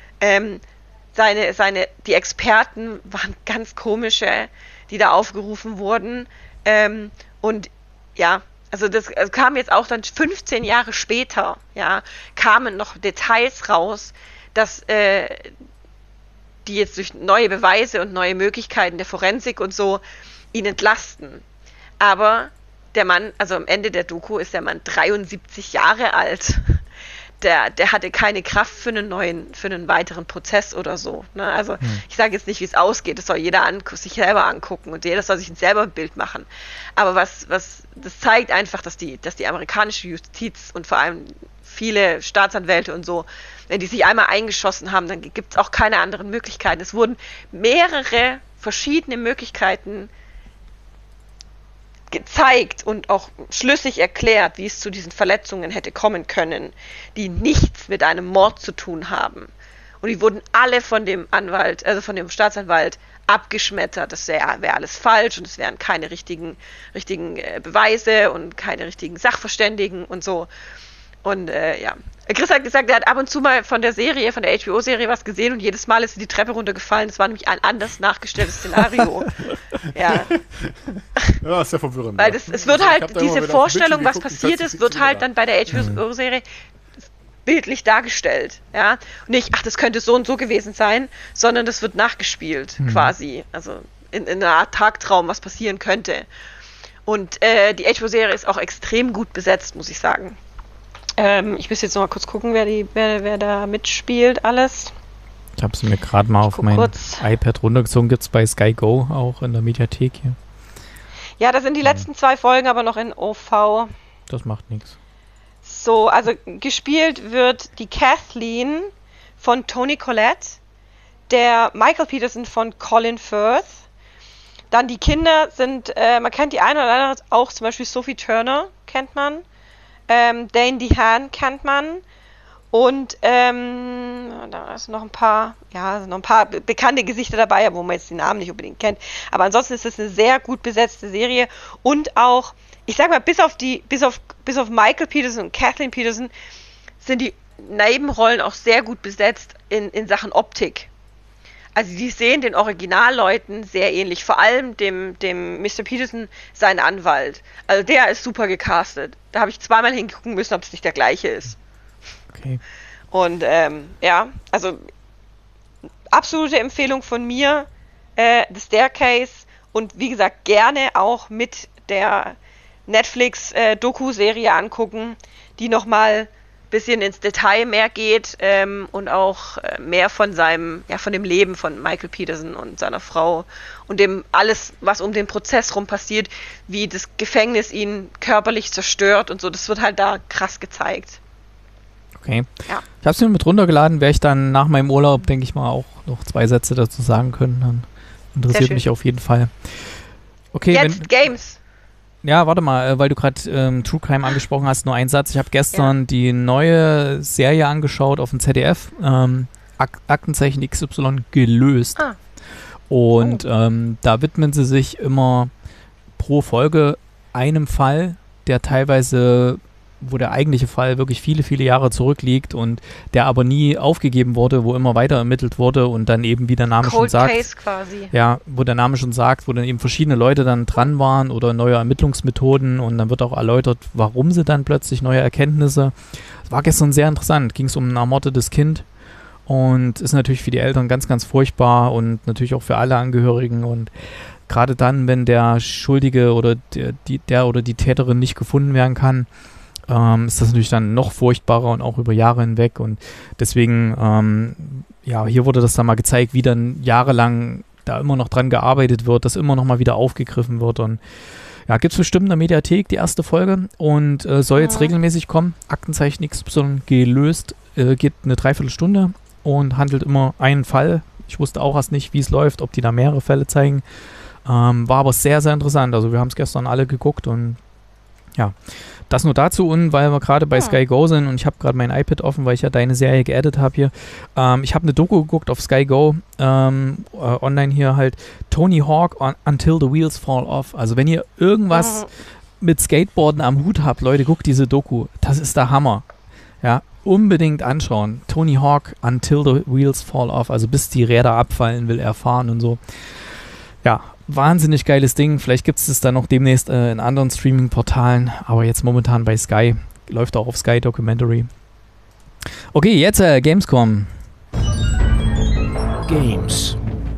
Die Experten waren ganz komische, die da aufgerufen wurden. Und ja, also das kam jetzt auch dann 15 Jahre später, ja, kamen noch Details raus, dass die jetzt durch neue Beweise und neue Möglichkeiten der Forensik und so ihn entlasten. Aber der Mann, also am Ende der Doku ist der Mann 73 Jahre alt. Der hatte keine Kraft für einen weiteren Prozess oder so. Ne? Also ich sage jetzt nicht, wie es ausgeht. Das soll jeder sich selber angucken und jeder soll sich selber ein Bild machen. Aber das zeigt einfach, dass die amerikanische Justiz und vor allem viele Staatsanwälte und so, wenn die sich einmal eingeschossen haben, dann gibt es auch keine anderen Möglichkeiten. Es wurden mehrere verschiedene Möglichkeiten gezeigt und auch schlüssig erklärt, wie es zu diesen Verletzungen hätte kommen können, die nichts mit einem Mord zu tun haben. Und die wurden alle von dem Staatsanwalt abgeschmettert. Das wäre alles falsch und es wären keine richtigen Beweise und keine richtigen Sachverständigen und so. Und ja, Chris hat gesagt, er hat ab und zu mal von der HBO-Serie was gesehen und jedes Mal ist sie die Treppe runtergefallen. Das war nämlich ein anders nachgestelltes Szenario. Ja. Ja, ist ja verwirrend. Weil es wird halt, diese Vorstellung, was passiert ist, wird halt dann bei der HBO-Serie bildlich dargestellt. Ja? Und nicht, ach, das könnte so und so gewesen sein, sondern das wird nachgespielt, quasi. Also in einer Art Tagtraum, was passieren könnte. Und die HBO-Serie ist auch extrem gut besetzt, muss ich sagen. Ich muss jetzt noch mal kurz gucken, wer da mitspielt, alles. Ich habe es mir gerade mal auf mein iPad runtergezogen. Gibt es bei Sky Go auch in der Mediathek hier. Ja, da sind die letzten 2 Folgen aber noch in OV. Das macht nichts. So, also gespielt wird die Kathleen von Toni Collette, der Michael Peterson von Colin Firth. Dann die Kinder sind, man kennt die eine oder andere auch, zum Beispiel Sophie Turner kennt man. Dane DeHaan kennt man und da ist noch ein paar bekannte Gesichter dabei, wo man jetzt die Namen nicht unbedingt kennt. Aber ansonsten ist es eine sehr gut besetzte Serie und auch, ich sag mal, bis auf Michael Peterson und Kathleen Peterson sind die Nebenrollen auch sehr gut besetzt in Sachen Optik. Also die sehen den Originalleuten sehr ähnlich, vor allem dem Mr. Peterson, sein Anwalt. Also der ist super gecastet. Da habe ich zweimal hingucken müssen, ob es nicht der gleiche ist. Okay. Und ja, also absolute Empfehlung von mir, The Staircase und wie gesagt, gerne auch mit der Netflix-Doku-Serie angucken, die nochmal bisschen ins Detail mehr geht und auch mehr von dem Leben von Michael Peterson und seiner Frau und dem alles, was um den Prozess rum passiert, wie das Gefängnis ihn körperlich zerstört und so, das wird halt da krass gezeigt. Okay. Ja. Ich habe es mir mit runtergeladen, werde ich dann nach meinem Urlaub, denke ich mal, auch noch 2 Sätze dazu sagen können. Dann interessiert mich auf jeden Fall. Okay, jetzt Games. Ja, warte mal, weil du gerade True Crime angesprochen hast, nur ein Satz. Ich habe gestern die neue Serie angeschaut auf dem ZDF, Aktenzeichen XY gelöst. Und da widmen sie sich immer pro Folge einem Fall, der teilweise, wo der eigentliche Fall wirklich viele, viele Jahre zurückliegt und der aber nie aufgegeben wurde, wo immer weiter ermittelt wurde und dann eben, wie der Name schon sagt, Cold Case quasi. Ja, wo der Name schon sagt, wo dann eben verschiedene Leute dann dran waren oder neue Ermittlungsmethoden und dann wird auch erläutert, warum sie dann plötzlich neue Erkenntnisse. Es war gestern sehr interessant, ging es um ein ermordetes Kind und ist natürlich für die Eltern ganz, ganz furchtbar und natürlich auch für alle Angehörigen und gerade dann, wenn der Schuldige oder der oder die Täterin nicht gefunden werden kann, ist das natürlich dann noch furchtbarer und auch über Jahre hinweg und deswegen, hier wurde das dann mal gezeigt, wie dann jahrelang da immer noch dran gearbeitet wird, das immer noch mal wieder aufgegriffen wird und ja, gibt es bestimmt in der Mediathek die erste Folge und soll jetzt regelmäßig kommen. Aktenzeichen XY gelöst, geht eine Dreiviertelstunde und handelt immer einen Fall. Ich wusste auch erst nicht, wie es läuft, ob die da mehrere Fälle zeigen. War aber sehr, sehr interessant. Also wir haben es gestern alle geguckt und ja, das nur dazu und weil wir gerade bei Sky Go sind und ich habe gerade mein iPad offen, weil ich ja deine Serie geaddet habe hier. Ich habe eine Doku geguckt auf Sky Go, online hier halt, Tony Hawk Until the Wheels Fall Off. Also wenn ihr irgendwas mit Skateboarden am Hut habt, Leute, guckt diese Doku. Das ist der Hammer. Ja, unbedingt anschauen. Tony Hawk Until the Wheels Fall Off, also bis die Räder abfallen, will er fahren und so. Ja, wahnsinnig geiles Ding. Vielleicht gibt es das dann noch demnächst in anderen Streaming-Portalen, aber jetzt momentan bei Sky. Läuft auch auf Sky Documentary. Okay, jetzt Gamescom. Games.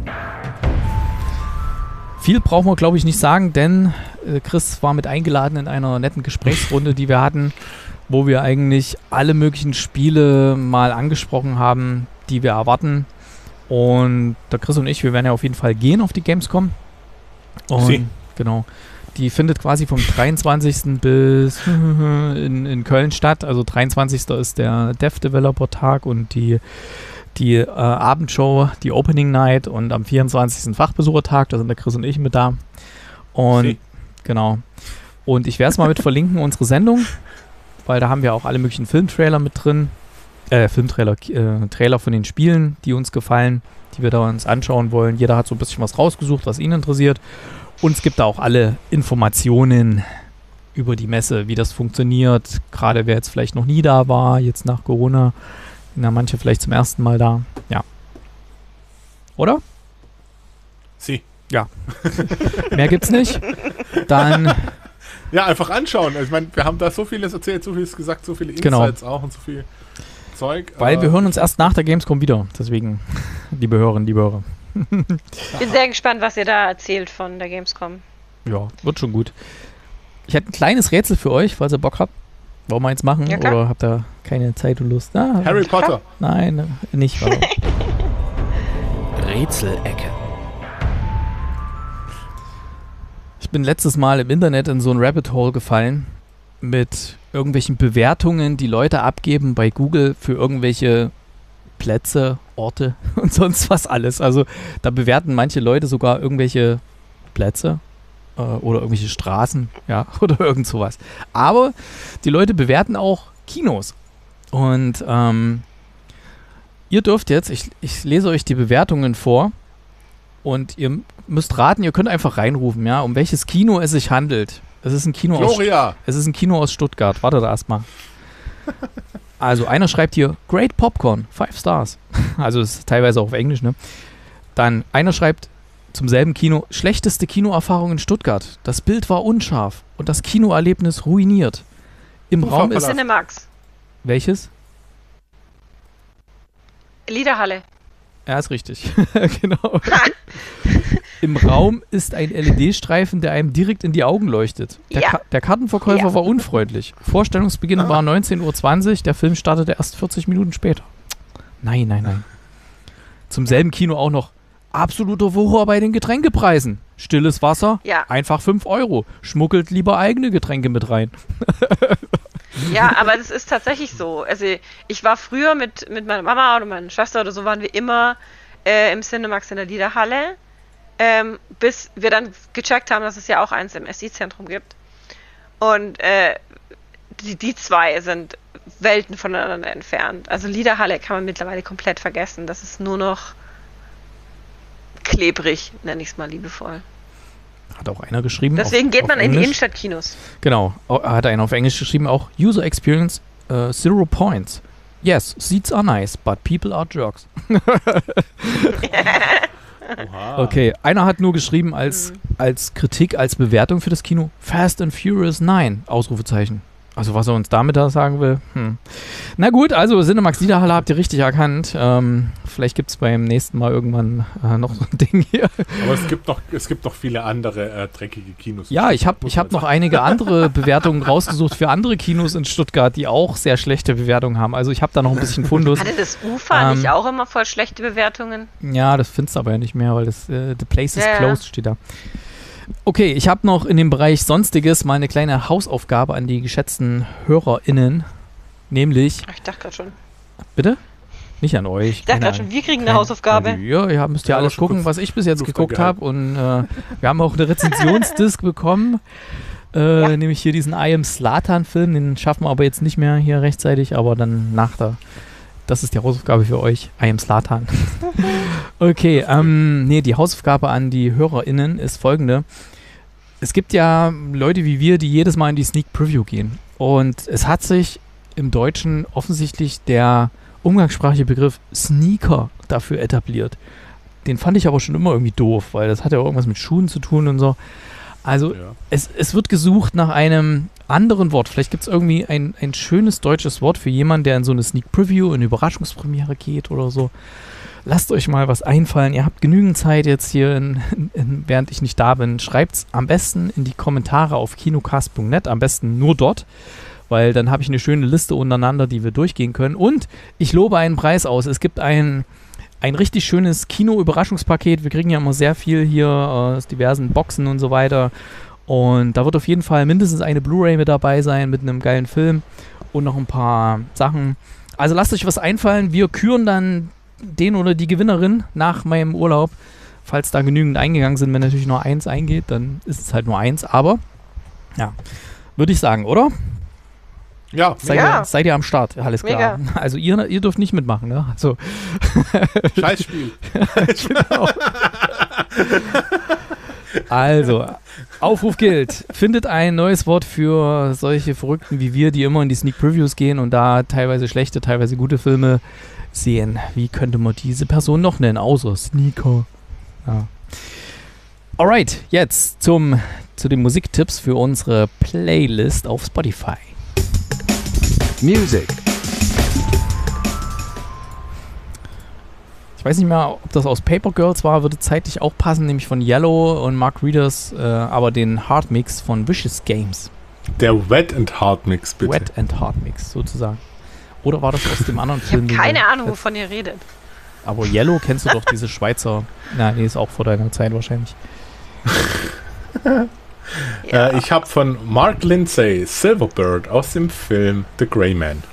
Viel brauchen wir, glaube ich, nicht sagen, denn Chris war mit eingeladen in einer netten Gesprächsrunde, die wir hatten, wo wir eigentlich alle möglichen Spiele mal angesprochen haben, die wir erwarten. Und der Chris und ich, wir werden ja auf jeden Fall gehen auf die Gamescom. Und genau, die findet quasi vom 23. bis in Köln statt. Also 23. ist der Dev-Developer-Tag und die Abendshow, die Opening Night und am 24. Fachbesuchertag, da sind der Chris und ich mit da. Und genau. Und ich werde es mal mit verlinken, unsere Sendung, weil da haben wir auch alle möglichen Filmtrailer mit drin. Filmtrailer, Trailer von den Spielen, die uns gefallen, die wir da uns anschauen wollen. Jeder hat so ein bisschen was rausgesucht, was ihn interessiert. Und es gibt da auch alle Informationen über die Messe, wie das funktioniert. Gerade wer jetzt vielleicht noch nie da war, jetzt nach Corona, na, manche vielleicht zum ersten Mal da. Ja. Oder? Sie. Ja. Mehr gibt's nicht. Dann... Ja, einfach anschauen. Ich meine, wir haben da so vieles erzählt, so vieles gesagt, so viele Insights auch und so viel Zeug. Weil wir hören uns erst nach der Gamescom wieder. Deswegen, liebe Hörerinnen, liebe Hörer. Bin sehr gespannt, was ihr da erzählt von der Gamescom. Ja, wird schon gut. Ich hätte ein kleines Rätsel für euch, falls ihr Bock habt. Wollen wir eins machen? Ja, klar. Oder habt ihr keine Zeit und Lust? Ah, Harry Potter. Nein, nicht. Rätselecke. Ich bin letztes Mal im Internet in so ein Rabbit Hole gefallen mit irgendwelchen Bewertungen, die Leute abgeben bei Google für irgendwelche Plätze, Orte und sonst was alles. Also da bewerten manche Leute sogar irgendwelche Plätze oder irgendwelche Straßen, ja, oder irgend sowas. Aber die Leute bewerten auch Kinos. Und ihr dürft jetzt, ich lese euch die Bewertungen vor und ihr müsst raten, ihr könnt einfach reinrufen, ja, um welches Kino es sich handelt. Es ist ein Kino aus Stuttgart. Wartet erstmal. Also einer schreibt hier, Great Popcorn, 5 Stars. Also es ist teilweise auch auf Englisch, ne? Dann einer schreibt zum selben Kino, schlechteste Kinoerfahrung in Stuttgart. Das Bild war unscharf und das Kinoerlebnis ruiniert. Im Raum ist... Cinemax. Welches? Liederhalle. Ja, ist richtig. Genau. Im Raum ist ein LED-Streifen, der einem direkt in die Augen leuchtet. Der Kartenverkäufer war unfreundlich. Vorstellungsbeginn war 19:20 Uhr, der Film startete erst 40 Minuten später. Nein. Zum selben Kino auch noch absoluter Wucher bei den Getränkepreisen. Stilles Wasser, einfach 5 Euro. Schmuggelt lieber eigene Getränke mit rein. Ja, aber das ist tatsächlich so. Also ich war früher mit meiner Mama oder meiner Schwester oder so, waren wir immer im Cinemax in der Liederhalle, bis wir dann gecheckt haben, dass es ja auch eins im SI-Zentrum gibt. Und die zwei sind Welten voneinander entfernt. Also Liederhalle kann man mittlerweile komplett vergessen. Das ist nur noch klebrig, nenne ich es mal liebevoll. Hat auch einer geschrieben. Deswegen geht man in die Innenstadtkinos. Genau, hat einer auf Englisch geschrieben, auch User Experience 0 points. Yes, seats are nice, but people are jerks. Okay, einer hat nur geschrieben als Kritik, als Bewertung für das Kino, Fast and Furious 9, Ausrufezeichen. Also was er uns damit da sagen will. Na gut, also Cinemax Liederhalle habt ihr richtig erkannt. Vielleicht gibt es beim nächsten Mal irgendwann noch so ein Ding hier. Aber es gibt noch viele andere dreckige Kinos. Ja, ich hab noch einige andere Bewertungen rausgesucht für andere Kinos in Stuttgart, die auch sehr schlechte Bewertungen haben. Also ich habe da noch ein bisschen Fundus. Hatte das UFA nicht auch immer voll schlechte Bewertungen? Ja, das findest du aber ja nicht mehr, weil das The Place is Closed steht da. Okay, ich habe noch in dem Bereich Sonstiges mal eine kleine Hausaufgabe an die geschätzten HörerInnen, nämlich... Ich dachte gerade schon. Bitte? Nicht an euch. Ich dachte gerade schon, wir kriegen eine Hausaufgabe. Ja, müsst ihr alles gucken, was ich bis jetzt geguckt habe. Und wir haben auch eine Rezensionsdisk bekommen, nämlich hier diesen I Am Zlatan-Film, den schaffen wir aber jetzt nicht mehr hier rechtzeitig, aber dann nach der... Das ist die Hausaufgabe für euch. I Am Zlatan. Okay, die Hausaufgabe an die HörerInnen ist folgende. Es gibt ja Leute wie wir, die jedes Mal in die Sneak Preview gehen. Und es hat sich im Deutschen offensichtlich der umgangssprachliche Begriff Sneaker dafür etabliert. Den fand ich aber schon immer irgendwie doof, weil das hat ja irgendwas mit Schuhen zu tun und so. Also es wird gesucht nach einem anderen Wort. Vielleicht gibt es irgendwie ein schönes deutsches Wort für jemanden, der in so eine Sneak Preview, in eine Überraschungspremiere geht oder so. Lasst euch mal was einfallen. Ihr habt genügend Zeit jetzt hier, während ich nicht da bin. Schreibt es am besten in die Kommentare auf kinocast.net. Am besten nur dort, weil dann habe ich eine schöne Liste untereinander, die wir durchgehen können. Und ich lobe einen Preis aus. Es gibt ein richtig schönes Kino-Überraschungspaket. Wir kriegen ja immer sehr viel hier aus diversen Boxen und so weiter. Und da wird auf jeden Fall mindestens eine Blu-ray mit dabei sein, mit einem geilen Film und noch ein paar Sachen. Also lasst euch was einfallen. Wir küren dann den oder die Gewinnerin nach meinem Urlaub. Falls da genügend eingegangen sind, wenn natürlich nur 1 eingeht, dann ist es halt nur 1. Aber, ja, würde ich sagen, oder? Ja, Seid ihr am Start? Alles klar. Mega. Also ihr dürft nicht mitmachen, ne? Also, Scheißspiel. genau. Also, Aufruf gilt. Findet ein neues Wort für solche Verrückten wie wir, die immer in die Sneak Previews gehen und da teilweise schlechte, teilweise gute Filme sehen. Wie könnte man diese Person noch nennen? Außer Sneaker. Ja. Alright, jetzt zu den Musiktipps für unsere Playlist auf Spotify. Music. Ich weiß nicht mehr, ob das aus Paper Girls war, würde zeitlich auch passen, nämlich von Yellow und Mark Readers, aber den Hard Mix von Vicious Games. Der Wet and Hard Mix, bitte. Wet and Hard Mix, sozusagen. Oder war das aus dem anderen Ich habe Film? keine Ahnung, wovon ihr redet. Aber Yellow kennst du doch, diese Schweizer. Nein, die ist auch vor deiner Zeit wahrscheinlich. Ja. Ich habe von Mark Lindsay Silverbird aus dem Film The Grey Man.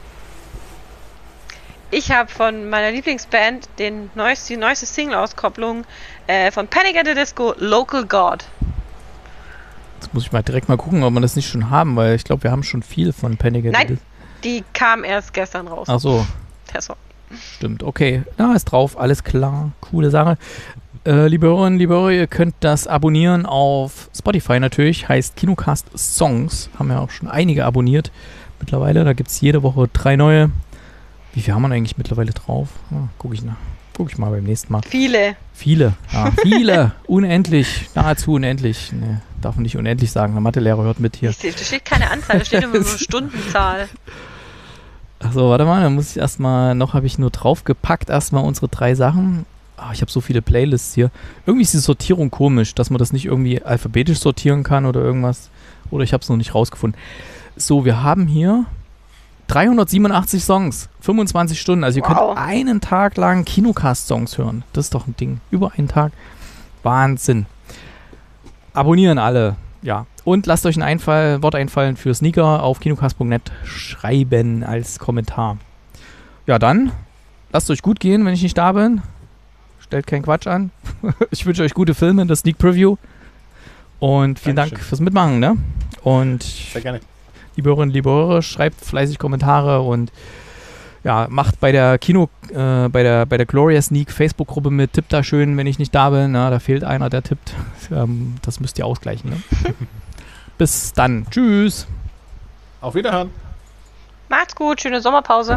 Ich habe von meiner Lieblingsband die neueste Single-Auskopplung von Panic at the Disco, Local God. Jetzt muss ich mal direkt mal gucken, ob wir das nicht schon haben, weil ich glaube, wir haben schon viel von Panic at the Nein, Disco. die kam erst gestern raus. Ach so, Der Song. stimmt. Okay, da ist drauf, alles klar. Coole Sache. Liebe Hörerinnen, liebe Hörer, ihr könnt das abonnieren auf Spotify natürlich. Heißt Kinocast Songs. Haben ja auch schon einige abonniert mittlerweile. Da gibt es jede Woche 3 neue. Wie viel haben wir eigentlich mittlerweile drauf? Guck ich mal beim nächsten Mal. Viele. Viele, ja, viele. Unendlich, nahezu unendlich. Ne, darf man nicht unendlich sagen. Der Mathelehrer hört mit hier. Da steht keine Anzahl, da steht immer so eine Stundenzahl. Achso, warte mal, dann muss ich erstmal, noch habe ich nur draufgepackt, erstmal unsere 3 Sachen. Ich habe so viele Playlists hier. Irgendwie ist die Sortierung komisch, dass man das nicht irgendwie alphabetisch sortieren kann oder irgendwas. Oder ich habe es noch nicht rausgefunden. So, wir haben hier 387 Songs, 25 Stunden. Also ihr könnt einen Tag lang Kinocast-Songs hören. Das ist doch ein Ding. Über einen Tag. Wahnsinn. Abonnieren alle. Ja. Und lasst euch ein Wort einfallen für Sneaker auf kinocast.net schreiben als Kommentar. Ja, dann lasst euch gut gehen, wenn ich nicht da bin. Stellt keinen Quatsch an. Ich wünsche euch gute Filme in der Sneak Preview. Und vielen Dank fürs Mitmachen. Ne? Und Sehr gerne. liebe Hörerinnen, liebe Hörer, schreibt fleißig Kommentare und ja, macht bei der bei der Gloria Sneak Facebook-Gruppe mit. Tippt da schön, wenn ich nicht da bin. Na, da fehlt einer, der tippt. Das müsst ihr ausgleichen. Ne? Bis dann. Tschüss. Auf Wiederhören. Macht's gut, schöne Sommerpause.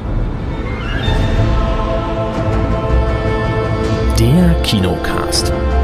Der Kinocast.